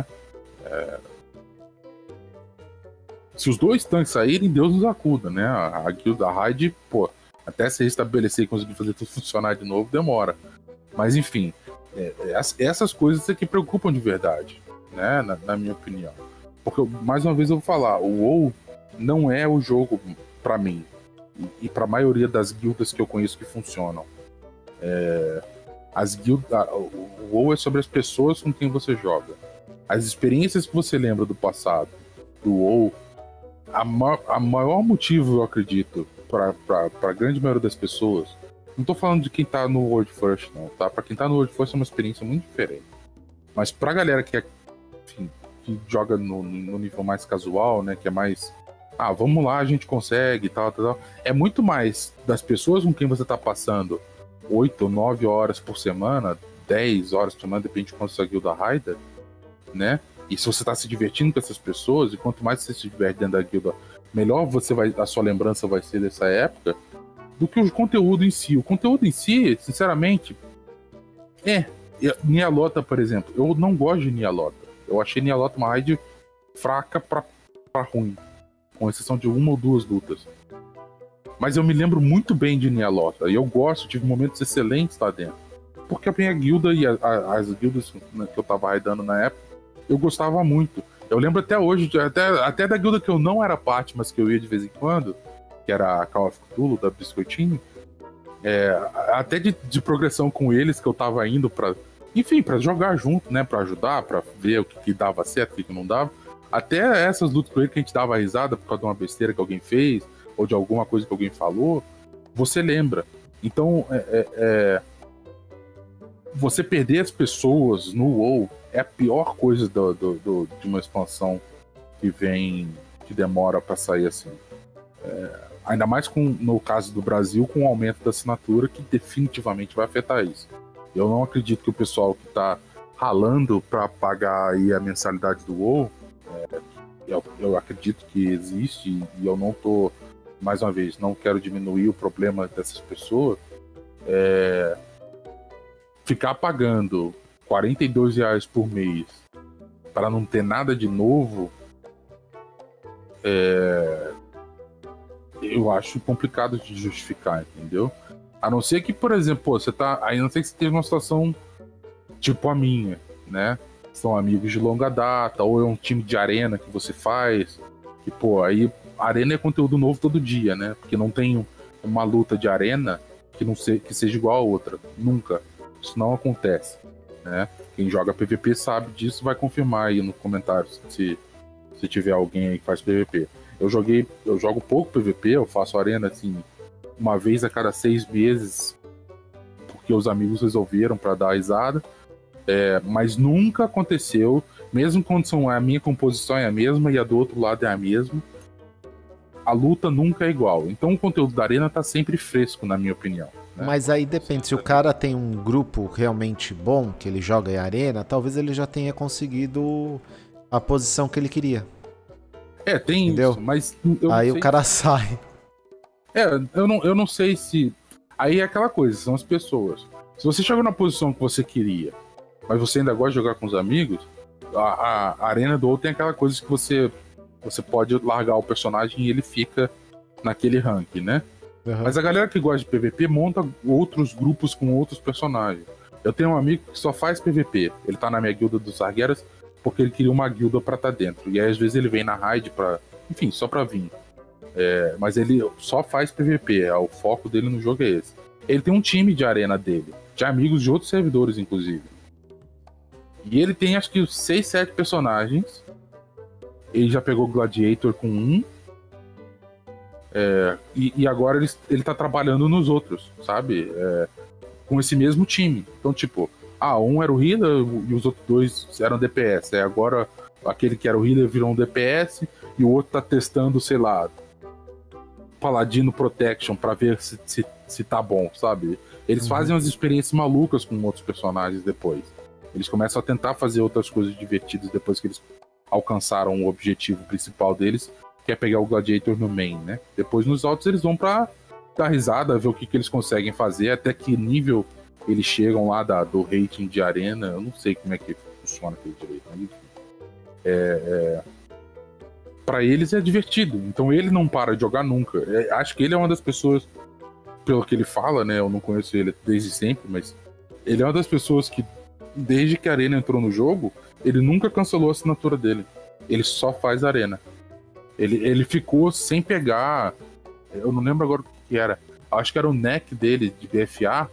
Se os 2 tanques saírem, Deus nos acuda, né? A guilda, a raid, até se restabelecer e conseguir fazer tudo funcionar de novo, demora. Mas enfim, essas coisas é que preocupam de verdade, né? Na minha opinião. Porque, mais uma vez eu vou falar, o WoW não é o jogo pra mim. E pra maioria das guildas que eu conheço que funcionam. O WoW é sobre as pessoas com quem você joga. As experiências que você lembra do passado, do WoW, a maior motivo, eu acredito, pra grande maioria das pessoas, não tô falando de quem tá no World First, não, tá? Pra quem tá no World First é uma experiência muito diferente. Mas pra galera que joga no nível mais casual, né, que é mais... vamos lá, a gente consegue, tal. É muito mais das pessoas com quem você tá passando 8 ou 9 horas por semana, 10 horas por semana, depende de quanto sua guilda raida, né? E se você tá se divertindo com essas pessoas, e quanto mais você se diverte dentro da guilda, melhor a sua lembrança vai ser dessa época, do que o conteúdo em si. O conteúdo em si, sinceramente, Nialota, por exemplo, eu não gosto de Nialota. Eu achei Nialota uma raid fraca pra ruim, com exceção de 1 ou 2 lutas. Mas eu me lembro muito bem de Nialota, e eu gosto, tive momentos excelentes lá dentro. Porque a minha guilda e as guildas que eu tava raidando na época, eu gostava muito. Eu lembro até hoje, até da guilda que eu não era parte, mas que eu ia de vez em quando, que era a Call of Cthulhu, da Biscoitinho, até de progressão com eles, que eu tava indo pra jogar junto, né, pra ajudar, pra ver o que dava certo, o que não dava. Até essas lutas com ele que a gente dava risada por causa de uma besteira que alguém fez, ou de alguma coisa que alguém falou, você lembra. Então, você perder as pessoas no WoW é a pior coisa de uma expansão que demora pra sair assim. Ainda mais no caso do Brasil, com o aumento da assinatura, que definitivamente vai afetar isso. Eu não acredito que o pessoal que tá ralando pra pagar aí a mensalidade do WoW, eu acredito que existe, e eu não tô, mais uma vez, não quero diminuir o problema dessas pessoas, ficar pagando R$42 por mês para não ter nada de novo, eu acho complicado de justificar, entendeu? A não ser que, por exemplo, pô, você tá. Aí não sei que você teve uma situação tipo a minha, né? São amigos de longa data, ou é um time de arena que você faz. Que, pô, aí arena é conteúdo novo todo dia, né? Porque não tem uma luta de arena que seja igual a outra. Nunca. Isso não acontece, né? Quem joga PVP sabe disso, vai confirmar aí nos comentários se tiver alguém aí que faz PVP. Eu jogo pouco PVP, eu faço arena assim uma vez a cada 6 meses, porque os amigos resolveram para dar risada. Mas nunca aconteceu, mesmo quando a minha composição é a mesma e a do outro lado é a mesma, a luta nunca é igual. Então o conteúdo da arena tá sempre fresco, na minha opinião, né? Mas aí depende, se o cara tem um grupo realmente bom, que ele joga em arena, talvez ele já tenha conseguido a posição que ele queria. Tem entendeu? Isso, mas aí o cara sai. Eu não sei se... Aí é aquela coisa, são as pessoas. Se você chegou na posição que você queria, mas você ainda gosta de jogar com os amigos, a arena do outro tem aquela coisa que você pode largar o personagem e ele fica naquele rank, né? Uhum. Mas a galera que gosta de PVP monta outros grupos com outros personagens. Eu tenho um amigo que só faz PVP. Ele tá na minha guilda dos Argueiras porque ele queria uma guilda pra estar dentro. E aí às vezes ele vem na raid pra... Enfim, só pra vir. Mas ele só faz PVP. O foco dele no jogo é esse. Ele tem um time de arena dele, de amigos de outros servidores, inclusive. E ele tem acho que 6, 7 personagens. Ele já pegou Gladiator com um. E agora ele tá trabalhando nos outros, sabe? Com esse mesmo time. Então, tipo, um era o healer e os outros 2 eram DPS. Agora aquele que era o healer virou um DPS e o outro tá testando, sei lá, Paladino Protection pra ver se tá bom, sabe? Eles fazem umas experiências malucas com outros personagens depois. Eles começam a tentar fazer outras coisas divertidas depois que eles alcançaram o objetivo principal deles, que é pegar o Gladiator no main, né? Depois nos outros eles vão pra dar risada, ver o que eles conseguem fazer, até que nível eles chegam lá do rating de arena. Eu não sei como é que funciona aquele direito, mas enfim. Pra eles é divertido, então ele não para de jogar nunca. Acho que ele é uma das pessoas, pelo que ele fala, né? Eu não conheço ele desde sempre, mas ele é uma das pessoas que, desde que a arena entrou no jogo, ele nunca cancelou a assinatura dele. Ele só faz arena. Ele ficou sem pegar... Eu não lembro agora o que era. Acho que era o neck dele de BFA.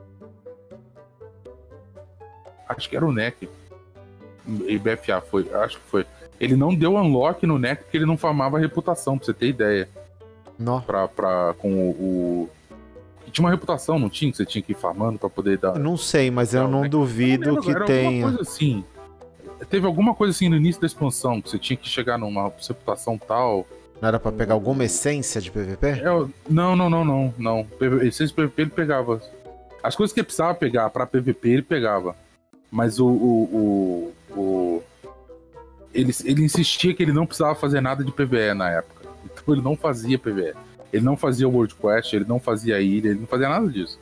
Acho que era o neck. E BFA foi. Acho que foi. Ele não deu unlock no neck porque ele não farmava a reputação, pra você ter ideia. Não. Com o... Tinha uma reputação, não tinha? Que você tinha que ir farmando pra poder dar... Eu não sei, mas eu não duvido que tenha. Alguma coisa assim. Teve alguma coisa assim no início da expansão, que você tinha que chegar numa reputação tal. Não era pra pegar alguma essência de PVP? Não. Essência de PVP ele pegava. As coisas que ele precisava pegar pra PVP ele pegava. Mas ele insistia que ele não precisava fazer nada de PvE na época. Então ele não fazia PvE. Ele não fazia World Quest, ele não fazia ilha, ele não fazia nada disso.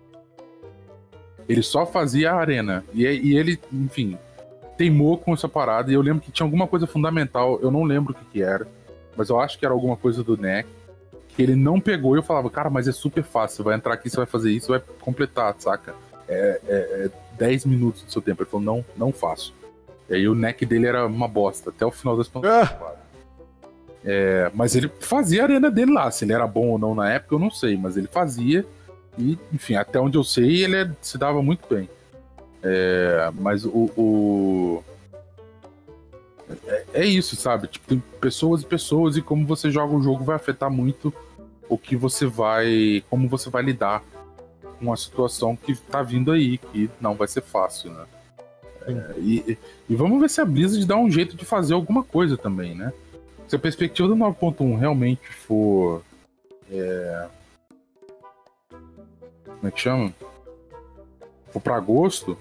Ele só fazia a arena. E ele, enfim, teimou com essa parada. E eu lembro que tinha alguma coisa fundamental, eu não lembro o que era, mas eu acho que era alguma coisa do NEC, que ele não pegou. E eu falava, cara, mas é super fácil, você vai entrar aqui, você vai fazer isso, vai completar, saca? 10 minutos do seu tempo. Ele falou, não faço. E aí o neck dele era uma bosta, até o final da expansão. Mas ele fazia a arena dele lá. Se ele era bom ou não na época, eu não sei. Mas ele fazia. E, enfim, até onde eu sei, ele se dava muito bem. Mas é isso, sabe? Tipo, tem pessoas e pessoas, e como você joga o jogo vai afetar muito como você vai lidar com a situação que tá vindo aí, que não vai ser fácil, né? E vamos ver se a Blizzard dá um jeito de fazer alguma coisa também, né? Se a perspectiva do 9.1 realmente for... como é que chama? For pra agosto,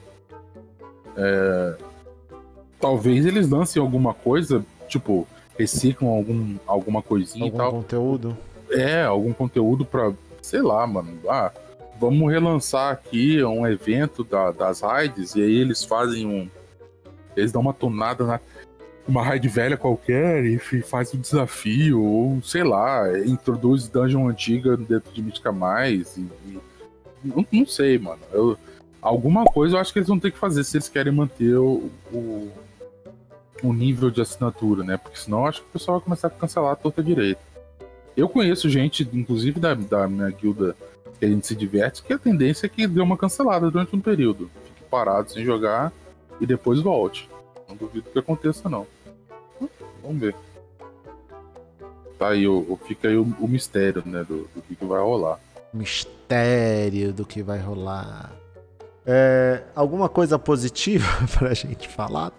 talvez eles lancem alguma coisa, tipo, reciclam alguma coisinha e tal. Algum conteúdo? Algum conteúdo pra, sei lá, mano. Vamos relançar aqui um evento das raids, e aí eles fazem Eles dão uma tonada uma raid velha qualquer e faz um desafio, ou sei lá, introduz dungeon antiga dentro de Mítica Mais. Não sei, mano. Alguma coisa eu acho que eles vão ter que fazer se eles querem manter o nível de assinatura, né? Porque senão eu acho que o pessoal vai começar a cancelar a torta direita. Eu conheço gente, inclusive da minha guilda, que a gente se diverte, que a tendência é que dê uma cancelada durante um período. Fique parado sem jogar e depois volte. Não duvido que aconteça, não. Vamos ver. Tá aí, fica aí o mistério, né, do que vai rolar. Mistério do que vai rolar. Alguma coisa positiva pra gente falar?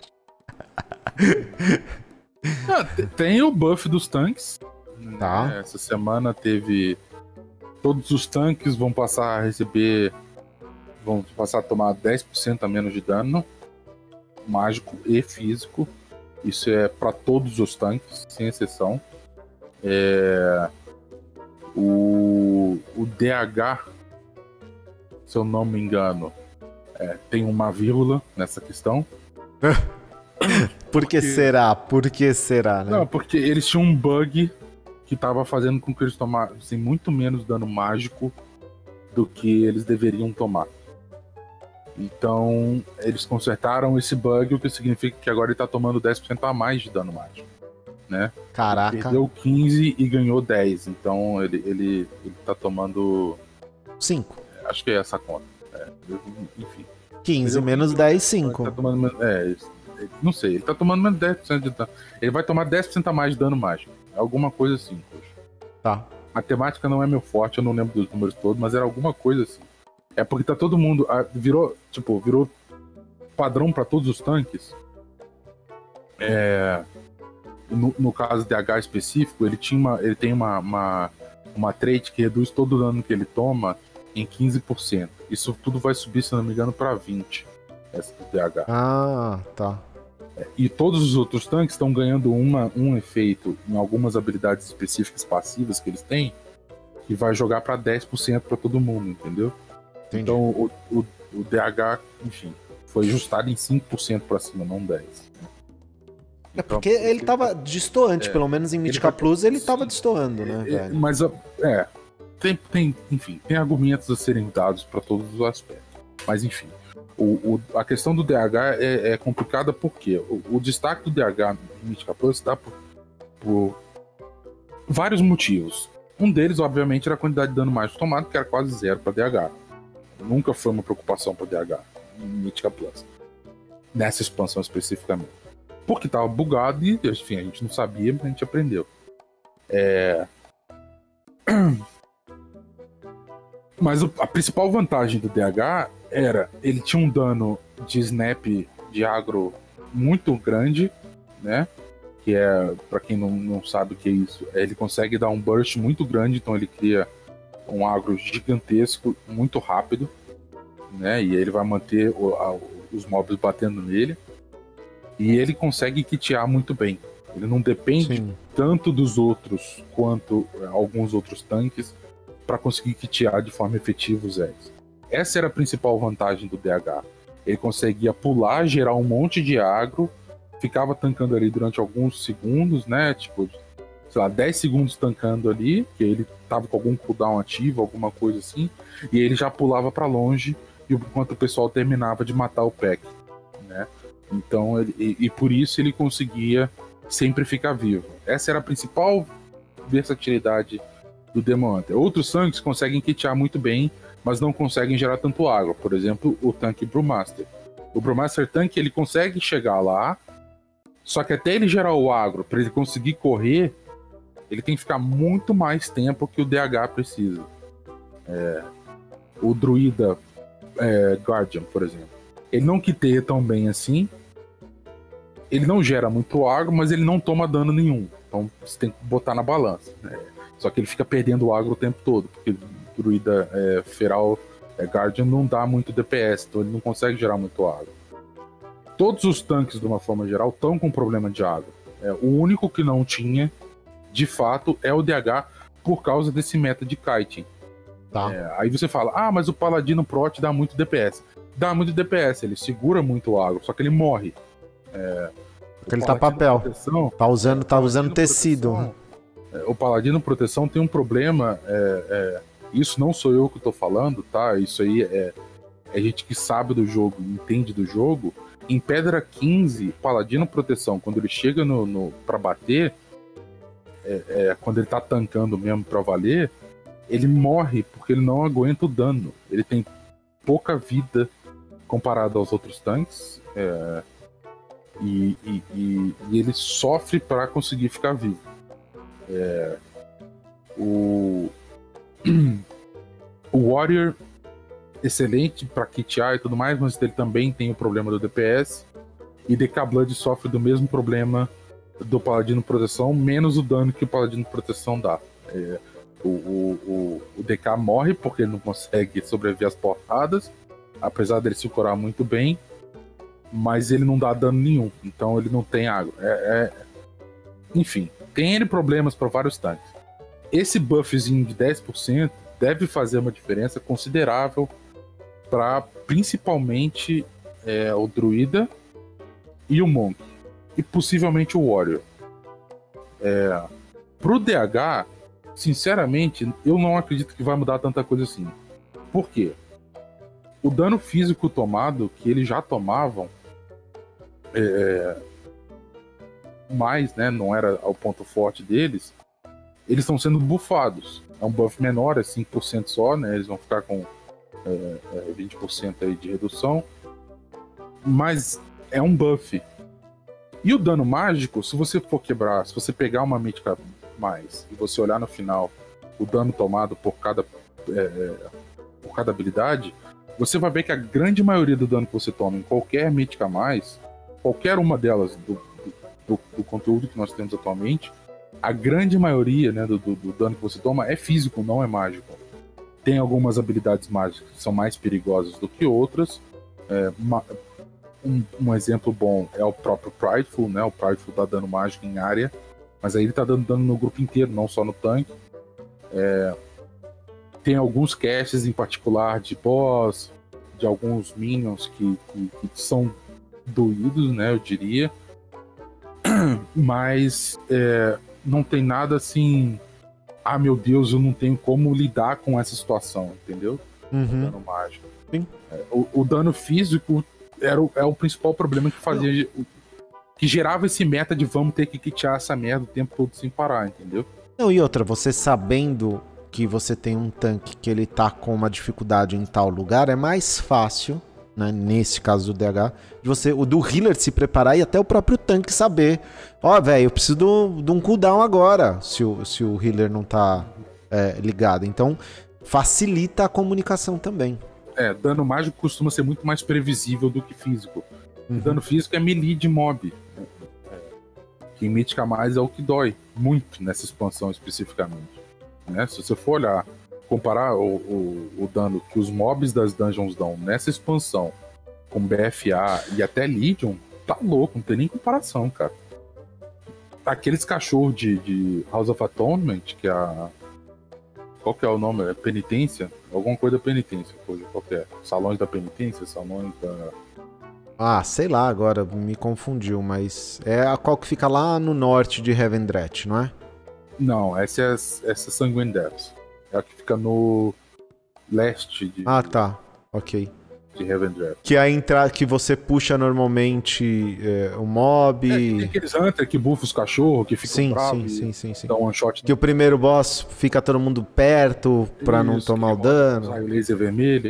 Tem o buff dos tanques. Tá. Né? Essa semana teve... Todos os tanques vão passar a receber... Vão passar a tomar 10% a menos de dano. Mágico e físico. Isso é pra todos os tanques, sem exceção. O DH, se eu não me engano, tem uma vírgula nessa questão. Por que será? Por que será, né? Não, porque eles tinham um bug que tava fazendo com que eles tomassem muito menos dano mágico do que eles deveriam tomar. Então, eles consertaram esse bug, o que significa que agora ele tá tomando 10% a mais de dano mágico, né? Caraca. Ele perdeu 15 e ganhou 10, então ele tá tomando... 5. Acho que é essa conta. Enfim. 15 menos 10, 5. Tá tomando, não sei, ele tá tomando menos 10% de dano. Ele vai tomar 10% a mais de dano mágico. Alguma coisa assim, poxa. Tá. Matemática não é meu forte, eu não lembro dos números todos, mas era alguma coisa assim. É porque tá todo mundo... Virou padrão pra todos os tanques. No caso de DH específico, ele tem uma trait que reduz todo o dano que ele toma em 15%. Isso tudo vai subir, se não me engano, pra 20%. Essa do DH. Ah, tá. E todos os outros tanques estão ganhando um efeito em algumas habilidades específicas passivas que eles têm, que vai jogar pra 10% pra todo mundo, entendeu? Entendi. Então o DH, enfim, foi ajustado em 5% pra cima, não 10%. Então, porque ele tava destoante, pelo menos em Mítica Plus ele tava destoando, né, velho? Mas, enfim, tem argumentos a serem dados pra todos os aspectos. Mas, enfim, a questão do DH é complicada porque o destaque do DH em Mítica Plus dá por vários motivos. Um deles, obviamente, era a quantidade de dano mágico tomado, que era quase zero pra DH. Nunca foi uma preocupação pra DH em Mítica Plus. Nessa expansão especificamente. Porque tava bugado e, enfim, a gente não sabia, mas a gente aprendeu. Mas a principal vantagem do DH era... Ele tinha um dano de snap de agro muito grande, né? Que pra quem não sabe o que é isso, ele consegue dar um burst muito grande, então ele cria um agro gigantesco, muito rápido, né? E ele vai manter os mobs batendo nele. E ele consegue kitear muito bem. Ele não depende tanto dos outros quanto alguns outros tanques para conseguir kitear de forma efetiva os Zeds. Essa era a principal vantagem do DH. Ele conseguia pular, gerar um monte de agro, ficava tancando ali durante alguns segundos, né? Tipo, sei lá, 10 segundos tancando ali, que ele tava com algum cooldown ativo, alguma coisa assim, e ele já pulava para longe enquanto o pessoal terminava de matar o pack, né? Então, e por isso ele conseguia sempre ficar vivo. Essa era a principal versatilidade do Demon Hunter. Outros tanques conseguem kitear muito bem, mas não conseguem gerar tanto agro. Por exemplo, o tanque Brewmaster. O Brewmaster tanque, ele consegue chegar lá, só que até ele gerar o agro, para ele conseguir correr, ele tem que ficar muito mais tempo que o DH precisa. O Druida Guardian, por exemplo. Ele não quiteia tão bem assim. Ele não gera muito agro, mas ele não toma dano nenhum. Então você tem que botar na balança, né? Só que ele fica perdendo o agro o tempo todo, porque o Druida Feral Guardian não dá muito DPS, então ele não consegue gerar muito agro. Todos os tanques, de uma forma geral, estão com problema de agro. O único que não tinha, de fato, é o DH, por causa desse meta de kiting. Tá. Aí você fala, mas o Paladino Prot dá muito DPS. dá muito DPS, ele segura muito o agro, só que ele morre. Porque ele tá papel. Proteção, tá usando tecido. Proteção, o Paladino Proteção tem um problema. Isso não sou eu que tô falando, tá? Isso aí é gente que sabe do jogo, entende do jogo. Em Pedra 15, Paladino Proteção, quando ele chega pra bater, quando ele tá tancando mesmo pra valer, ele morre porque ele não aguenta o dano. Ele tem pouca vida comparado aos outros tanques. E ele sofre para conseguir ficar vivo. O Warrior, excelente para kitear e tudo mais, mas ele também tem o problema do DPS. E DK Blood sofre do mesmo problema do Paladino Proteção, menos o dano que o Paladino Proteção dá. O DK morre porque ele não consegue sobreviver às porradas, apesar dele se curar muito bem, mas ele não dá dano nenhum, então ele não tem agro. Enfim, tem N problemas para vários tanques. Esse buffzinho de 10% deve fazer uma diferença considerável para principalmente o Druida e o Monk, e possivelmente o Warrior. Pro DH, sinceramente, eu não acredito que vai mudar tanta coisa assim. Por quê? O dano físico tomado, que eles já tomavam, mas, né, não era o ponto forte deles, eles estão sendo buffados. É um buff menor, é 5% só, né? Eles vão ficar com 20% aí de redução. Mas é um buff. E o dano mágico, se você for quebrar, se você pegar uma mítica mais e você olhar no final o dano tomado por cada habilidade, você vai ver que a grande maioria do dano que você toma em qualquer mítica mais, qualquer uma delas do conteúdo que nós temos atualmente, a grande maioria, né, do dano que você toma é físico, não é mágico. Tem algumas habilidades mágicas que são mais perigosas do que outras. Um exemplo bom é o próprio Prideful, né? O Prideful dá dano mágico em área, mas aí ele tá dando dano no grupo inteiro, não só no tanque. Tem alguns casts em particular de boss, de alguns minions que são doídos, né? Eu diria. Mas não tem nada assim... Ah, meu Deus, eu não tenho como lidar com essa situação, entendeu? Uhum. O dano mágico. Sim. O dano físico é o principal problema que fazia... Que gerava esse meta de vamos ter que kitear essa merda o tempo todo sem parar, entendeu? Não, e outra, você sabendo que você tem um tanque que ele tá com uma dificuldade em tal lugar, é mais fácil, né, nesse caso do DH, do healer se preparar e até o próprio tanque saber. Velho, eu preciso de um cooldown agora, se o healer não tá ligado. Então, facilita a comunicação também. Dano mágico costuma ser muito mais previsível do que físico. Uhum. Dano físico é melee de mob. Quem mítica mais é o que dói muito nessa expansão especificamente. Né? Se você for olhar, comparar o dano que os mobs das dungeons dão nessa expansão com BFA e até Legion, tá louco, não tem nem comparação, cara. Aqueles cachorros de House of Atonement, que qual que é o nome? É penitência? Alguma coisa da penitência, qual que é? Salões da penitência? Salões da... sei lá, agora me confundiu, mas é a qual que fica lá no norte de Revendreth, não é? Não, essa é Sanguine Depths. É a que fica no leste de... Tá, ok. De Revendreth. Que é a entrada que você puxa normalmente o mob... Tem aqueles Hunter que buffam os cachorros, que ficam bravos sim. Dá um one shot. Que o primeiro boss fica todo mundo perto pra não tomar o dano. Raio laser vermelho.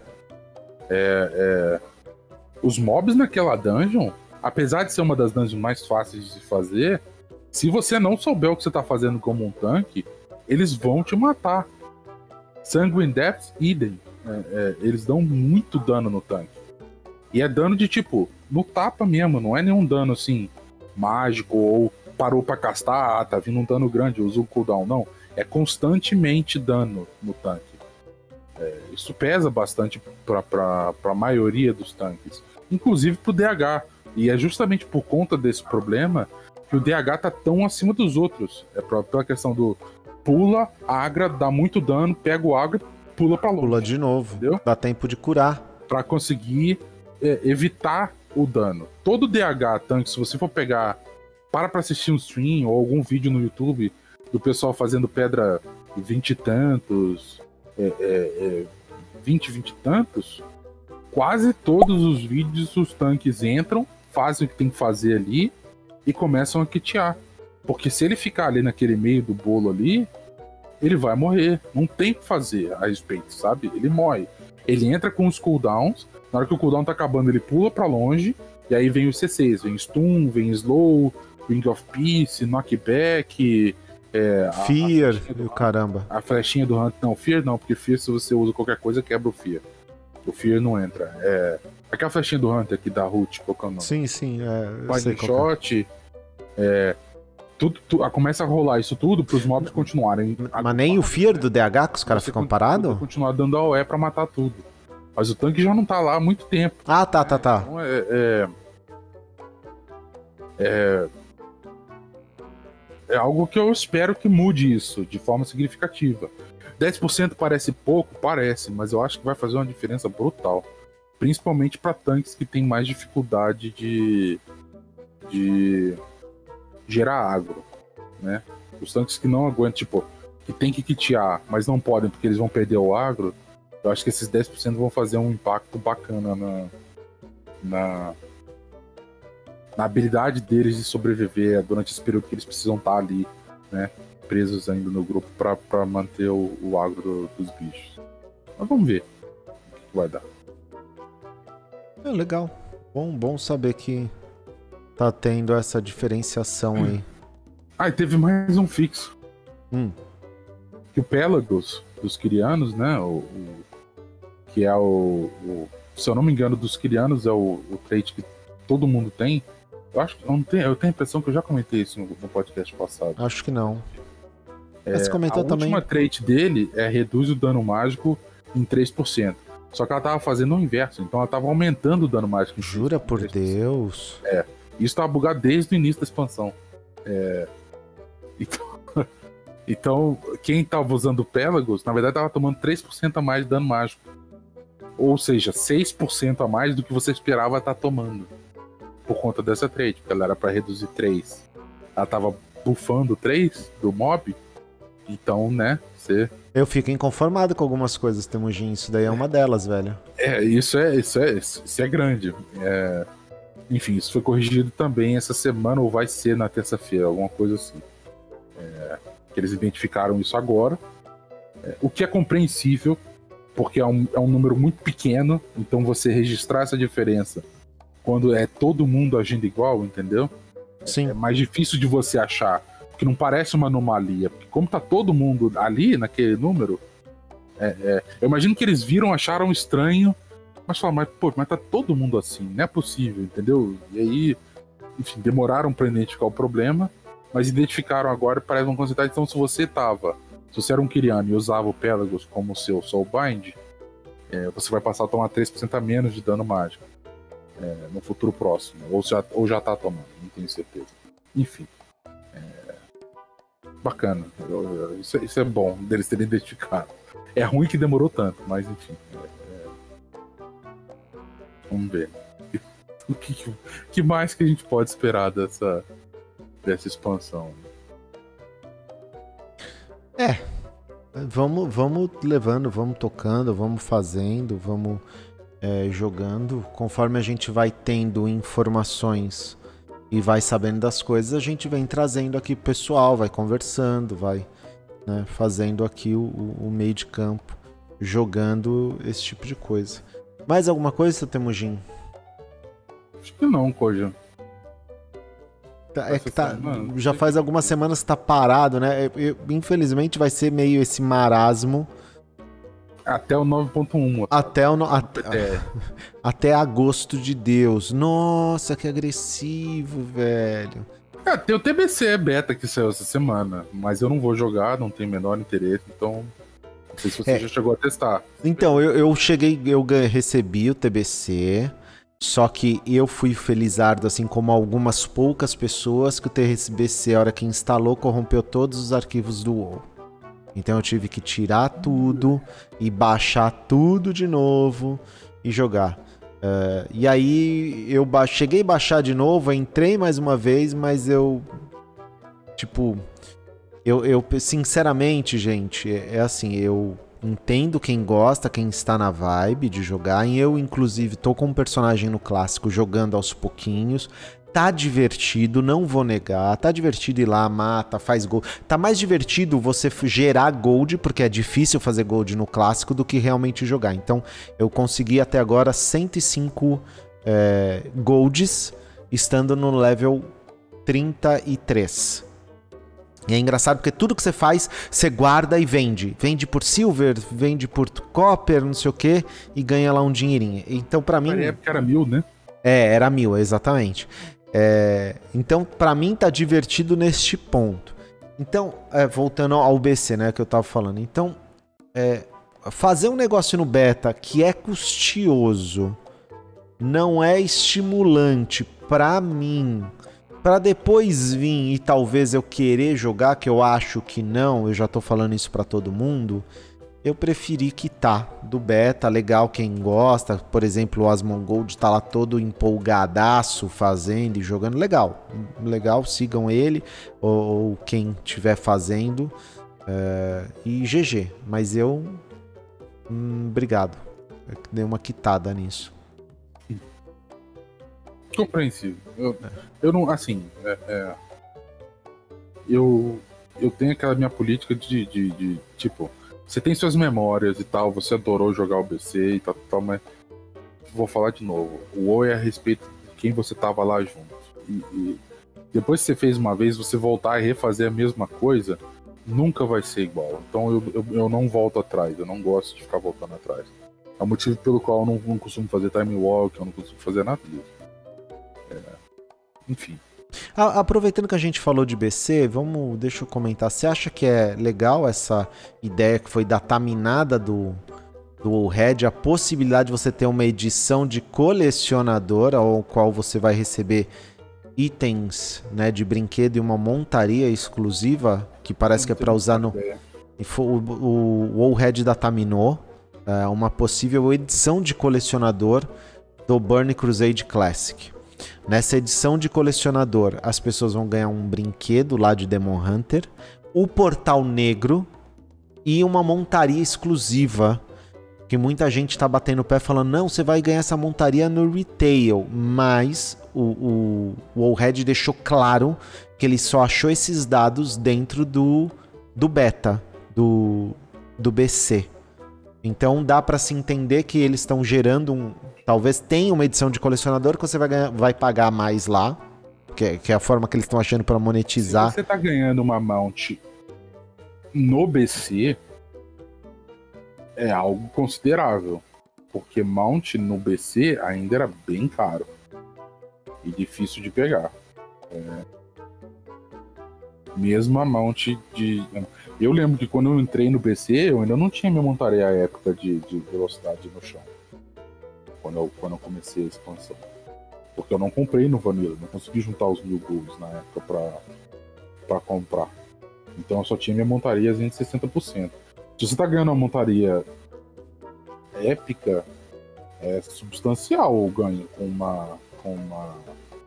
Os mobs naquela dungeon, apesar de ser uma das dungeons mais fáceis de fazer, se você não souber o que você tá fazendo como um tanque, eles vão te matar. Sanguine Depths, idem. Eles dão muito dano no tanque. E é dano de tipo, no tapa mesmo, não é nenhum dano assim, mágico, ou parou pra castar, tá vindo um dano grande, usa o cooldown, não. É constantemente dano no tanque. Isso pesa bastante pra maioria dos tanques. Inclusive pro DH. E é justamente por conta desse problema que o DH tá tão acima dos outros. Pela questão do pula, agra, dá muito dano, pega o agro e pula pra longe. Pula de novo. Entendeu? Dá tempo de curar. para conseguir evitar o dano. Todo DH tanque, se você for pegar, para assistir um stream ou algum vídeo no YouTube do pessoal fazendo pedra 20 e tantos, 20 e tantos, quase todos os vídeos os tanques entram, fazem o que tem que fazer ali e começam a kitear. Porque se ele ficar ali naquele meio do bolo ali, ele vai morrer. Não tem o que fazer a respeito, sabe? Ele morre. Ele entra com os cooldowns, na hora que o cooldown tá acabando, ele pula pra longe, e aí vem os C6, vem Stun, vem Slow, Ring of Peace, Knockback... Fear, caramba. A flechinha do Hunt, não, Fear não, porque Fear, se você usa qualquer coisa, quebra o Fear. O Fear não entra. Aquela flechinha do Hunter aqui da Root, qual que é o nome? Sim. Point Shot. Começa a rolar isso tudo pros mobs continuarem. Mas nem o Fear do DH que os caras ficam parados? Continuar dando AOE pra matar tudo. Mas o tanque já não tá lá há muito tempo. Ah, tá. Então é algo que eu espero que mude isso de forma significativa. 10% parece pouco? Parece, mas eu acho que vai fazer uma diferença brutal. Principalmente para tanques que tem mais dificuldade de gerar agro, né? Os tanques que não aguentam, tipo, que tem que kitear, mas não podem porque eles vão perder o agro, eu acho que esses 10% vão fazer um impacto bacana na habilidade deles de sobreviver durante esse período que eles precisam estar ali, né? Presos ainda no grupo pra manter o agro dos bichos. Mas vamos ver o que vai dar. Legal. Bom saber que tá tendo essa diferenciação aí. E teve mais um fixo. Que o Pelagos dos Kyrianos, né? Que é se eu não me engano, dos Kyrianos é o trait que todo mundo tem. Eu tenho a impressão que eu já comentei isso no podcast passado. Acho que não. Você comentou também. A última trait dele reduz o dano mágico em 3%. Só que ela tava fazendo o inverso, então ela tava aumentando o dano mágico. Jura por Deus? Isso tava bugado desde o início da expansão. Então, quem tava usando o Pelagos, na verdade tava tomando 3% a mais de dano mágico. Ou seja, 6% a mais do que você esperava estar tomando. Por conta dessa trait, porque ela era pra reduzir 3. Ela tava buffando 3 do mob. Então, né, Eu fico inconformado com algumas coisas, Temujin. Isso daí é uma delas, velho. Isso é grande. Enfim, isso foi corrigido também essa semana, ou vai ser na terça-feira, alguma coisa assim. Que eles identificaram isso agora. O que é compreensível, porque é um número muito pequeno, então você registrar essa diferença quando é todo mundo agindo igual, entendeu? Sim. É mais difícil de você achar, porque não parece uma anomalia, porque como tá todo mundo ali naquele número, eu imagino que eles acharam estranho, mas falaram, mas tá todo mundo assim, não é possível, entendeu? E aí, enfim, demoraram pra identificar o problema, mas identificaram agora e parece uma consertar. Então, se você era um Kyriano e usava o Pelagos como seu Soulbind, você vai passar a tomar 3% a menos de dano mágico no futuro próximo, ou já tá tomando, não tenho certeza. Enfim, bacana, isso é bom deles terem identificado. É ruim que demorou tanto, mas enfim, vamos ver o que mais que a gente pode esperar dessa expansão. Vamos levando, vamos tocando, vamos fazendo, vamos jogando. Conforme a gente vai tendo informações e vai sabendo das coisas, a gente vem trazendo aqui pro pessoal, vai conversando, vai, né, fazendo aqui o meio de campo, jogando esse tipo de coisa. Mais alguma coisa, seu Temujin? Acho que não, Koja. Já faz algumas semanas que tá parado, né? Infelizmente vai ser meio esse marasmo. Até o 9.1. Até agosto de Deus. Nossa, que agressivo, velho. Tem o TBC beta que saiu essa semana, mas eu não vou jogar, não tenho o menor interesse, então não sei se você já chegou a testar. Então, eu recebi o TBC, só que eu fui felizardo, assim como algumas poucas pessoas, que o TBC, a hora que instalou, corrompeu todos os arquivos do WoW. Então eu tive que tirar tudo e baixar tudo de novo. e jogar. E aí eu cheguei a baixar de novo, entrei mais uma vez, mas eu sinceramente, gente, é assim, eu entendo quem gosta, quem está na vibe de jogar, e eu inclusive tô com um personagem no clássico jogando aos pouquinhos. Tá divertido, não vou negar. Tá divertido ir lá, mata, faz gol. Tá mais divertido você gerar gold, porque é difícil fazer gold no clássico, do que realmente jogar. Então, eu consegui até agora 105 golds, estando no level 33. E é engraçado porque tudo que você faz, você guarda e vende. Vende por silver, vende por copper, não sei o que, e ganha lá um dinheirinho. Então, pra mim... Na época era 1000, né? Era 1000, exatamente. Então, pra mim, tá divertido neste ponto. Então, voltando ao BC, né, que eu tava falando. Então, fazer um negócio no beta que é custoso, não é estimulante pra mim, pra depois vir e talvez eu querer jogar, que eu acho que não, eu já tô falando isso pra todo mundo, eu preferi quitar do beta. Legal quem gosta, por exemplo, o Asmongold tá lá todo empolgadaço fazendo e jogando, legal, sigam ele ou quem estiver fazendo, e GG, mas eu obrigado, eu dei uma quitada nisso. Compreensível. Eu não, assim, eu tenho aquela minha política de tipo, você tem suas memórias e tal, você adorou jogar o BC e tal, mas vou falar de novo, o WoW é a respeito de quem você tava lá junto. E depois que você fez uma vez, você voltar e refazer a mesma coisa, nunca vai ser igual. Então eu não volto atrás, eu não gosto de ficar voltando atrás. É o motivo pelo qual eu não costumo fazer time walk, eu não costumo fazer nada disso. Enfim. Aproveitando que a gente falou de BC, deixa eu comentar. Você acha que é legal essa ideia que foi dataminada do Red, a possibilidade de você ter uma edição de colecionador, ao qual você vai receber itens, né, de brinquedo e uma montaria exclusiva, que parece que é para usar no... O Red dataminou uma possível edição de colecionador do Burning Crusade Classic. Nessa edição de colecionador, as pessoas vão ganhar um brinquedo lá de Demon Hunter, o Portal Negro e uma montaria exclusiva, que muita gente tá batendo o pé falando, não, você vai ganhar essa montaria no retail, mas o Red deixou claro que ele só achou esses dados dentro do beta, do BC. Então dá para se entender que eles estão gerando talvez tenha uma edição de colecionador que você vai pagar mais lá, que é a forma que eles estão achando para monetizar. Se você tá ganhando uma mount no BC, é algo considerável, porque mount no BC ainda era bem caro e difícil de pegar. Mesmo a mount de... Eu lembro que quando eu entrei no BC, eu ainda não tinha minha montaria épica de velocidade no chão. Quando eu comecei a expansão. Porque eu não comprei no Vanilla, não consegui juntar os 1000 golds na época pra comprar. Então eu só tinha minha montaria em 60%. Se você tá ganhando uma montaria épica, é substancial o ganho com uma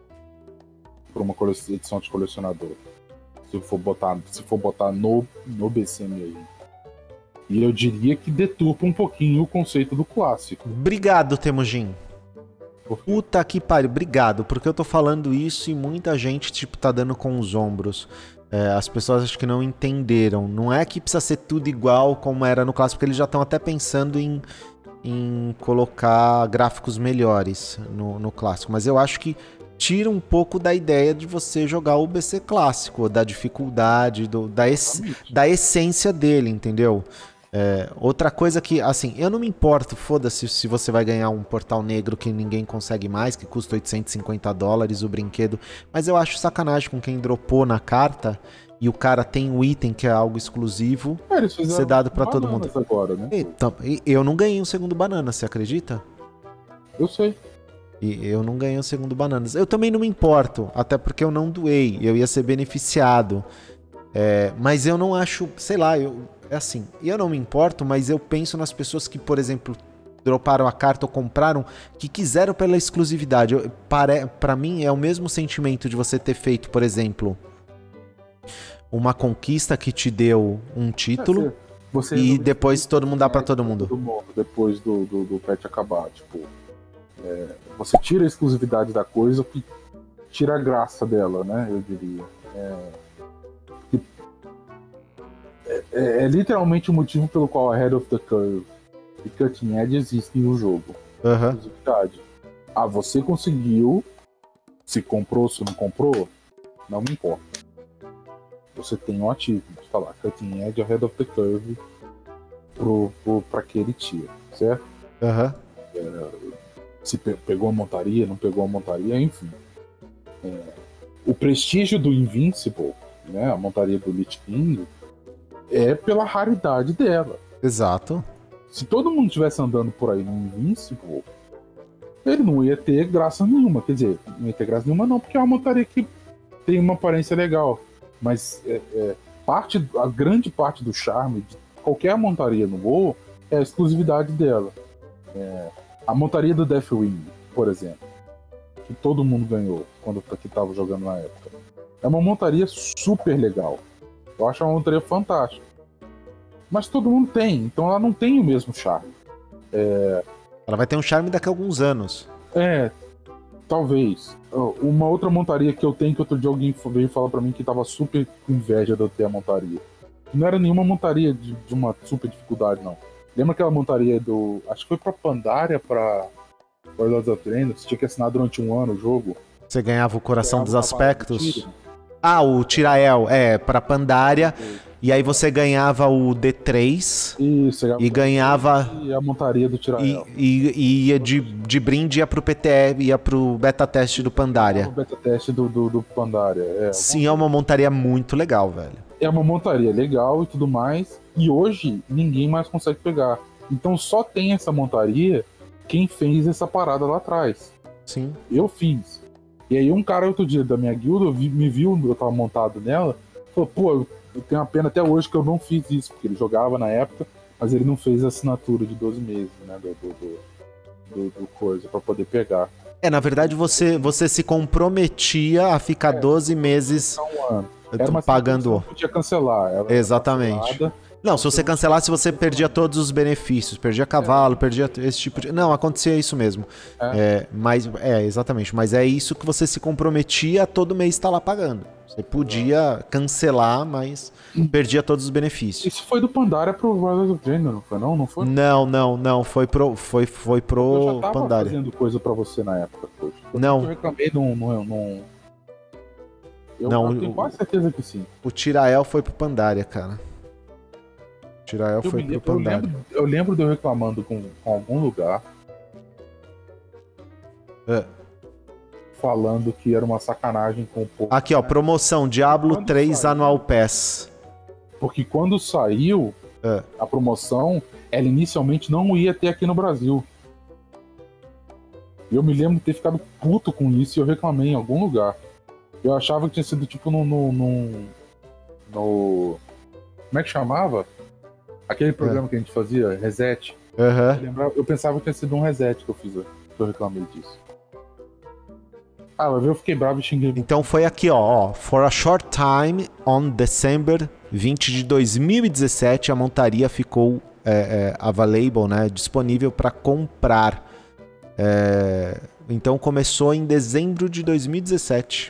edição de colecionador. Se for botar no BC mesmo. E eu diria que deturpa um pouquinho o conceito do clássico. Obrigado, Temujin. Puta que pariu, obrigado, porque eu tô falando isso e muita gente, tá dando com os ombros. As pessoas acho que não entenderam. Não é que precisa ser tudo igual como era no clássico, porque eles já estão até pensando em colocar gráficos melhores no clássico. Mas eu acho que tira um pouco da ideia de você jogar o BC clássico, da dificuldade, da essência dele, entendeu? Outra coisa que, assim, eu não me importo, foda-se se você vai ganhar um portal negro que ninguém consegue mais, que custa $850 o brinquedo, mas eu acho sacanagem com quem dropou na carta e o cara tem um item que é algo exclusivo ser dado pra todo mundo. Agora, né? Então, eu não ganhei um segundo banana, você acredita? Eu sei. E eu não ganhei o segundo bananas. Eu também não me importo, até porque eu não doei, eu ia ser beneficiado. Mas eu não acho, sei lá, é assim, eu não me importo, mas eu penso nas pessoas que, por exemplo, droparam a carta ou compraram, que quiseram pela exclusividade. Pra mim é o mesmo sentimento de você ter feito, por exemplo, uma conquista que te deu um título e depois todo mundo dá pra todo mundo. Depois do patch acabar, tipo, você tira a exclusividade da coisa, que tira a graça dela, né, eu diria. É literalmente o motivo pelo qual a Head of the Curve e Cutting Edge existem no jogo. Exclusividade. Você conseguiu, se comprou, se não comprou, não me importa. Você tem um ativo, tá lá, Cutting Edge, a Head of the Curve pra aquele tier, certo? Se pegou a montaria, não pegou a montaria, enfim. O prestígio do Invincible, né, a montaria do Lich King, é pela raridade dela. Exato. Se todo mundo estivesse andando por aí no Invincible, ele não ia ter graça nenhuma. Quer dizer, não ia ter graça nenhuma não, porque é uma montaria que tem uma aparência legal. Mas a grande parte do charme de qualquer montaria no WoW é a exclusividade dela. A montaria do Deathwing, por exemplo, que todo mundo ganhou quando estava jogando na época, é uma montaria super legal. Eu acho uma montaria fantástica. Mas todo mundo tem, então ela não tem o mesmo charme. Ela vai ter um charme daqui a alguns anos. Talvez. Uma outra montaria que eu tenho, que outro dia alguém veio falar pra mim que tava super com inveja de eu ter a montaria. Não era nenhuma montaria de uma super dificuldade, não. Lembra aquela montaria do... Acho que foi pra Pandaria, pra Lords of Draenor, você tinha que assinar durante um ano o jogo. Você ganhava o Coração dos Aspectos. O Tirael, pra Pandaria. E aí você ganhava o D3. Isso, e ganhava. E a montaria do Tirael. E ia de brinde, ia pro PTE, ia pro beta teste do Pandaria. O beta teste do Pandaria. Sim, é uma montaria muito legal, velho. É uma montaria legal e tudo mais. E hoje ninguém mais consegue pegar. Então só tem essa montaria quem fez essa parada lá atrás. Sim. Eu fiz. E aí um cara outro dia da minha guilda me viu, eu tava montado nela, falou, pô, eu tenho uma pena até hoje que eu não fiz isso, porque ele jogava na época, mas ele não fez a assinatura de 12 meses, né, do coisa, pra poder pegar. Na verdade você se comprometia a ficar 12 meses pagando. Não podia cancelar. Exatamente. Não, se você cancelasse, você perdia todos os benefícios. Perdia cavalo, perdia esse tipo de... Não, acontecia isso mesmo. Exatamente. Mas é isso que você se comprometia a todo mês estar lá pagando. Você podia cancelar, mas perdia todos os benefícios. Isso foi do Pandaria pro Lords of Draenor, não foi? Não foi? Não. Foi pro eu já tava Pandaria. Fazendo coisa pra você na época, poxa. Não. Eu reclamei eu tenho quase certeza que sim. O Tirael foi pro Pandaria, cara. Tirael foi pro Pandaria. Eu lembro de eu reclamando com algum lugar. Falando que era uma sacanagem com o povo. Aqui, ó, promoção Diablo 3 Annual Pass. Porque quando saiu a promoção, ela inicialmente não ia ter aqui no Brasil. E eu me lembro de ter ficado puto com isso e eu reclamei em algum lugar. Eu achava que tinha sido tipo no como é que chamava? Aquele programa que a gente fazia, Reset. Eu pensava que tinha sido um reset que eu fiz, que eu reclamei disso. Mas eu fiquei bravo e xinguei. Então foi aqui, ó. For a short time, on December 20 de 2017, a montaria ficou available, né? Disponível para comprar. Então começou em dezembro de 2017.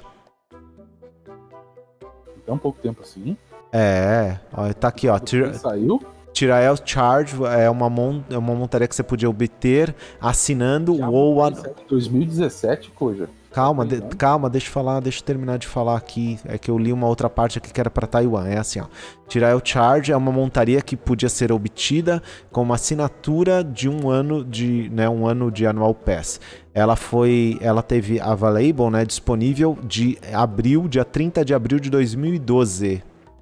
Então pouco tempo assim? Ó, tá aqui, ó. Saiu? Tirael Charge é uma montaria que você podia obter assinando o WoW. 2017, coisa. Calma, deixa eu terminar de falar aqui. É que eu li uma outra parte aqui que era para Taiwan. É assim, ó. Tirael Charge é uma montaria que podia ser obtida com uma assinatura de um ano de Annual Pass. Ela teve available, né, disponível dia 30 de abril de 2012.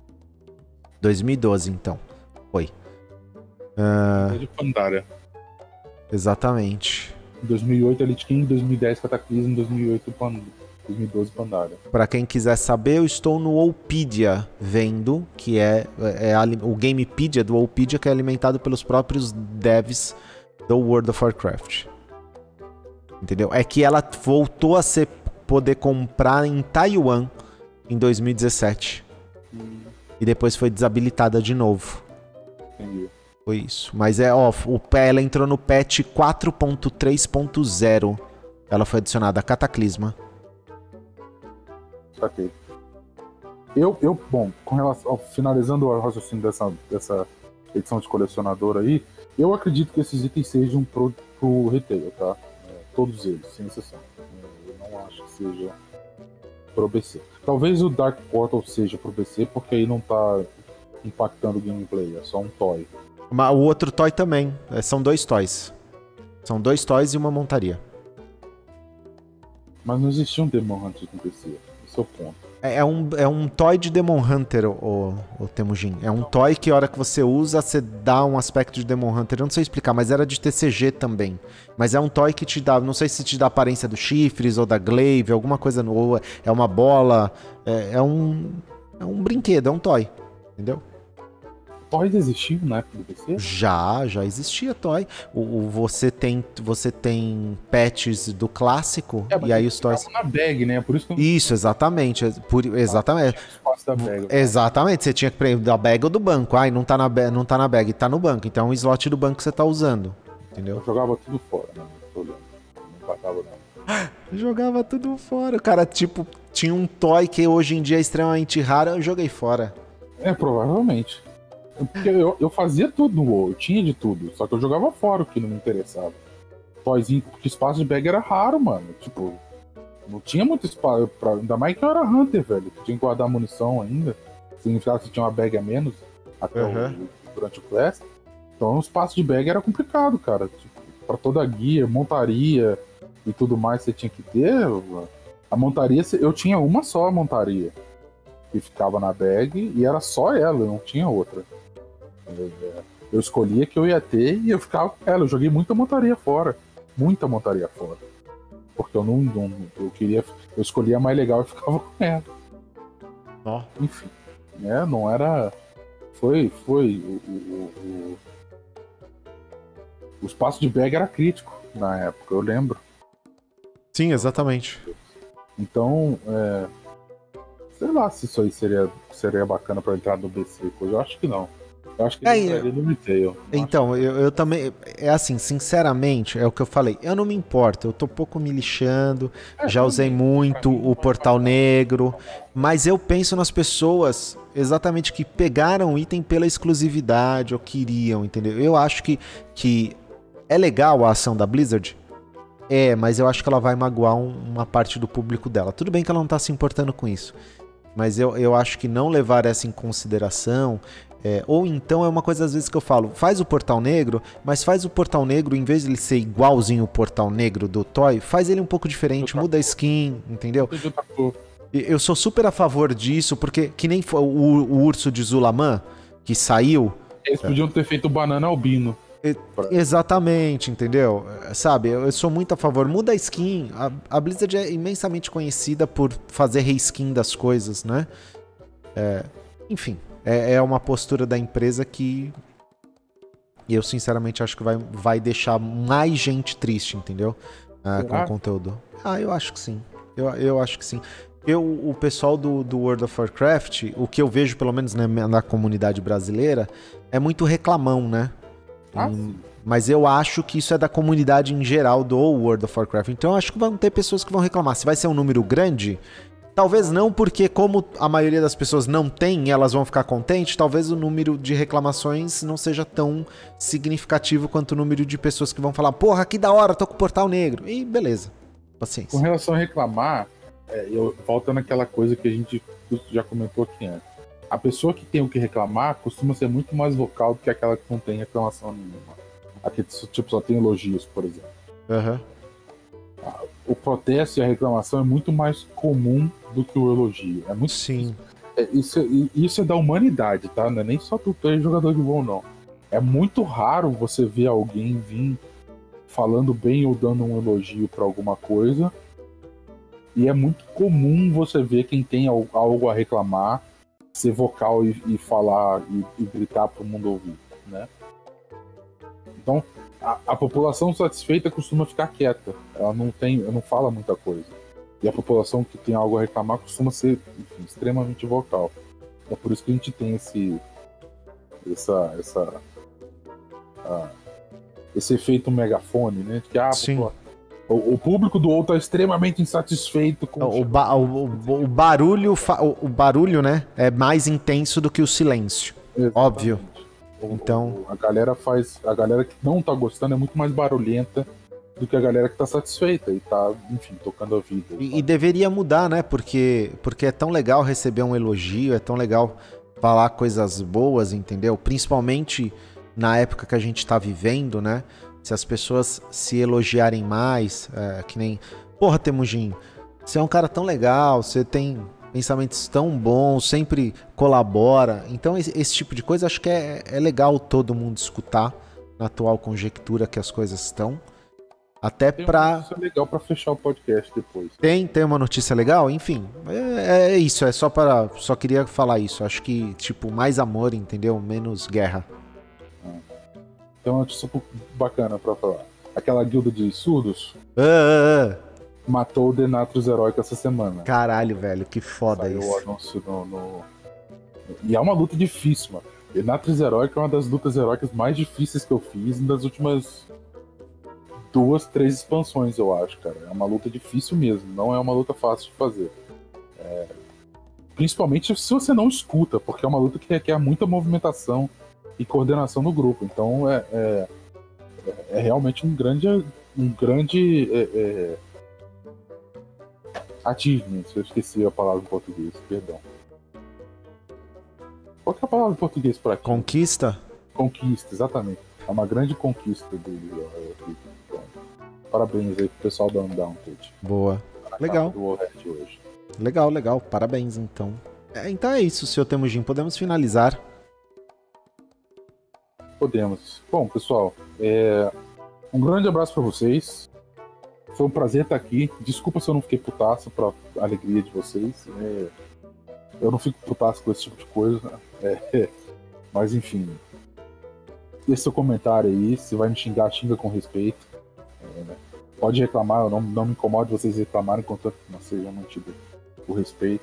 2012, então. Foi. De Pandaria. Exatamente. Em 2008 Elite King, em 2010 Cataclysm, em 2012 Pandaria. Pra quem quiser saber, eu estou no WoWpedia vendo, que é o Gamepedia do WoWpedia, que é alimentado pelos próprios devs do World of Warcraft. Entendeu? É que ela voltou a poder comprar em Taiwan em 2017. E depois foi desabilitada de novo. Entendi. Foi isso. Mas ela entrou no patch 4.3.0. Ela foi adicionada a Cataclisma. Saquei. Bom, com relação finalizando o raciocínio dessa edição de colecionador aí, eu acredito que esses itens sejam pro retail, tá? Todos eles, sem exceção. Eu não acho que seja pro PC. Talvez o Dark Portal seja pro PC, porque aí não tá impactando o gameplay, é só um toy. Mas o outro toy também. São 2 toys. São 2 toys e uma montaria. Mas não existia um Demon Hunter no PC. Esse é o ponto. É um toy de Demon Hunter, o Temujin. É um toy que a hora que você usa, você dá um aspecto de Demon Hunter. Eu não sei explicar, mas era de TCG também. Mas é um toy que te dá, não sei se te dá a aparência do Chifres ou da Glaive, alguma coisa, ou é uma bola. É um brinquedo, é um toy. Entendeu? Toys existiam na época do PC? Já existia toy. Você tem patches do clássico e aí os toys na bag, né? Por isso que eu... Isso, exatamente. Exatamente. Da bag, exatamente. Você tinha que prender da bag ou do banco. Ai, não tá na bag, tá no banco. Então é um slot do banco que você tá usando. Entendeu? Eu jogava tudo fora, né? Não passava não. Jogava tudo fora. Cara, tipo, tinha um toy que hoje em dia é extremamente raro, eu joguei fora. Provavelmente. Porque eu fazia tudo no WoW, eu tinha de tudo, só que eu jogava fora o que não me interessava. Toyzinho, porque espaço de bag era raro, mano. Tipo, não tinha muito espaço, ainda mais que eu era Hunter, velho. Que tinha que guardar munição ainda. Significava que tinha uma bag a menos até durante o class. Então o espaço de bag era complicado, cara. Tipo, pra toda guia, montaria e tudo mais você tinha que ter. A montaria, eu tinha uma só montaria. Que ficava na bag e era só ela, não tinha outra. Eu escolhia que eu ia ter e eu ficava com ela. Eu joguei muita montaria fora. Muita montaria fora. Porque eu eu queria. Eu escolhia a mais legal e ficava com ela. Oh. Enfim. Não era. Foi. O espaço de bag era crítico na época, eu lembro. Sim, exatamente. Então, sei lá se isso aí seria bacana pra entrar no BC, coisa. Eu acho que não. Eu acho que ele entraria no retail. Então, eu também... É assim, sinceramente, é o que eu falei. Eu não me importo, eu tô pouco me lixando. Já usei muito o Portal Negro. Mas eu penso nas pessoas exatamente que pegaram o item pela exclusividade ou queriam, entendeu? Eu acho que é legal a ação da Blizzard. Mas eu acho que ela vai magoar uma parte do público dela. Tudo bem que ela não tá se importando com isso. Mas eu acho que não levar essa em consideração... ou então é uma coisa às vezes que eu falo, faz o Portal Negro, mas faz o Portal Negro, em vez de ele ser igualzinho o Portal Negro do Toy, faz ele um pouco diferente, muda a skin, entendeu? Eu sou super a favor disso, porque que nem foi o urso de Zulaman, que saiu... Eles podiam ter feito o banana albino. Exatamente, entendeu? Sabe, eu sou muito a favor. Muda a skin. A Blizzard é imensamente conhecida por fazer reskin das coisas, né? Enfim, é uma postura da empresa que eu sinceramente acho que vai deixar mais gente triste, entendeu? Com o conteúdo. Eu acho que sim. Eu acho que sim. O pessoal do World of Warcraft, o que eu vejo pelo menos na comunidade brasileira, é muito reclamão, né? Mas eu acho que isso é da comunidade em geral do World of Warcraft. Então eu acho que vão ter pessoas que vão reclamar. Se vai ser um número grande, talvez não, porque como a maioria das pessoas não tem, elas vão ficar contentes, talvez o número de reclamações não seja tão significativo quanto o número de pessoas que vão falar, porra, que da hora, tô com o Portal Negro. E beleza, paciência. Com relação a reclamar, volta naquela coisa que a gente já comentou aqui antes. A pessoa que tem o que reclamar costuma ser muito mais vocal do que aquela que não tem reclamação nenhuma. Aquele tipo só tem elogios, por exemplo. Uhum. O protesto e a reclamação é muito mais comum do que o elogio. É muito Sim. Isso é da humanidade, tá? Não é nem só tu ter jogador de WoW, não. É muito raro você ver alguém vir falando bem ou dando um elogio pra alguma coisa. E é muito comum você ver quem tem algo a reclamar ser vocal e falar e gritar pro mundo ouvir, né? Então, A população satisfeita costuma ficar quieta. Ela não fala muita coisa. E a população que tem algo a reclamar costuma ser, enfim, extremamente vocal. É por isso que a gente tem esse efeito megafone, né? Que o público do outro está extremamente insatisfeito com o barulho, né, é mais intenso do que o silêncio. Exatamente. Óbvio. Então, a galera que não tá gostando é muito mais barulhenta do que a galera que tá satisfeita e tá, enfim, tocando a vida. E deveria mudar, né? Porque é tão legal receber um elogio, é tão legal falar coisas boas, entendeu? Principalmente na época que a gente tá vivendo, né? Se as pessoas se elogiarem mais, que nem... Porra, Temujin, você é um cara tão legal, você tem pensamentos tão bons, sempre colabora. Então esse tipo de coisa acho que é legal todo mundo escutar na atual conjectura que as coisas estão. Até tem pra... uma notícia legal pra fechar o podcast depois. Tem uma notícia legal? Enfim, é isso, só queria falar isso. Acho que, tipo, mais amor, entendeu? Menos guerra. Tem uma notícia bacana pra falar. Aquela guilda de surdos matou o Denatrus Heróico essa semana. Caralho, velho, que foda. Saiu isso. O anúncio E é uma luta difícil, mano. Denatrus Heróico é uma das lutas heróicas mais difíceis que eu fiz das últimas 2, 3 expansões, eu acho, cara. É uma luta difícil mesmo, não é uma luta fácil de fazer. Principalmente se você não escuta, porque é uma luta que requer muita movimentação e coordenação no grupo. Então é realmente um grande achievement. Eu esqueci a palavra em português, perdão. Qual que é a palavra em português para aqui? Conquista? Conquista, exatamente. É uma grande conquista dele. Então, parabéns aí pro pessoal da Undaunted. Boa. Legal. Hoje. Legal. Parabéns, então. Então é isso, Sr. Temujin. Podemos finalizar. Podemos. Bom, pessoal, um grande abraço para vocês. Foi um prazer estar aqui. Desculpa se eu não fiquei putaço pra alegria de vocês. Eu não fico putaço com esse tipo de coisa. Mas enfim. Deixe seu comentário aí. Se vai me xingar, xinga com respeito. Pode reclamar, eu não me incomodo de vocês reclamarem, contanto que não seja mantido o respeito.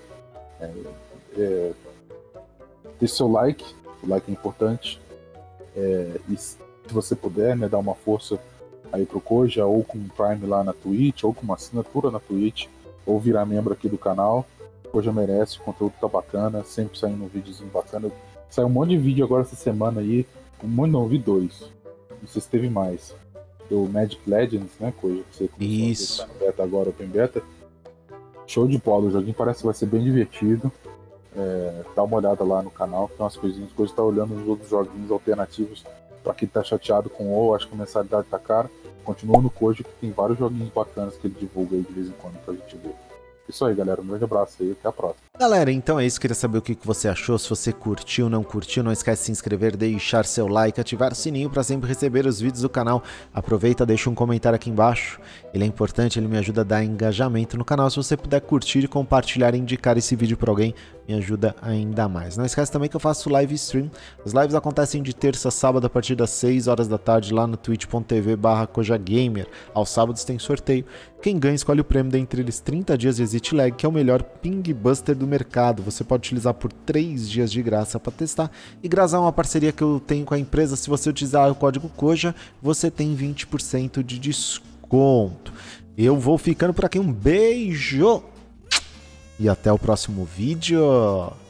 Deixe seu like. O like é importante. E se você puder, né, dar uma força aí pro Koja, ou com um Prime lá na Twitch, ou com uma assinatura na Twitch, ou virar membro aqui do canal. O Koja merece, o conteúdo tá bacana, sempre saindo um videozinho bacana. Saiu um monte de vídeo agora essa semana aí, não, vi 2. Não sei se teve mais. O Magic Legends, né, Koja? Que você Isso. No beta agora, Open Beta. Show de bola, o joguinho parece que vai ser bem divertido. Dá uma olhada lá no canal, tem umas coisinhas, Koja tá olhando os outros joguinhos alternativos. Pra quem tá chateado com o WoW, acho que a mensalidade tá cara. Continua no Koja, que tem vários joguinhos bacanas que ele divulga aí de vez em quando pra gente ver. Isso aí, galera. Um grande abraço aí. Até a próxima. Galera, então é isso. Queria saber o que você achou. Se você curtiu, não curtiu, não esquece de se inscrever, deixar seu like, ativar o sininho para sempre receber os vídeos do canal. Aproveita, deixa um comentário aqui embaixo. Ele é importante, ele me ajuda a dar engajamento no canal. Se você puder curtir, compartilhar e indicar esse vídeo para alguém, me ajuda ainda mais. Não esquece também que eu faço live stream. As lives acontecem de terça a sábado a partir das 6 horas da tarde lá no twitch.tv/KojaGamer. Aos sábados tem sorteio. Quem ganha escolhe o prêmio dentre eles 30 dias de Exit Lag, que é o melhor ping buster do mercado. Você pode utilizar por 3 dias de graça para testar. E graças a uma parceria que eu tenho com a empresa, se você utilizar o código Koja, você tem 20% de desconto. Eu vou ficando por aqui. Um beijo! E até o próximo vídeo.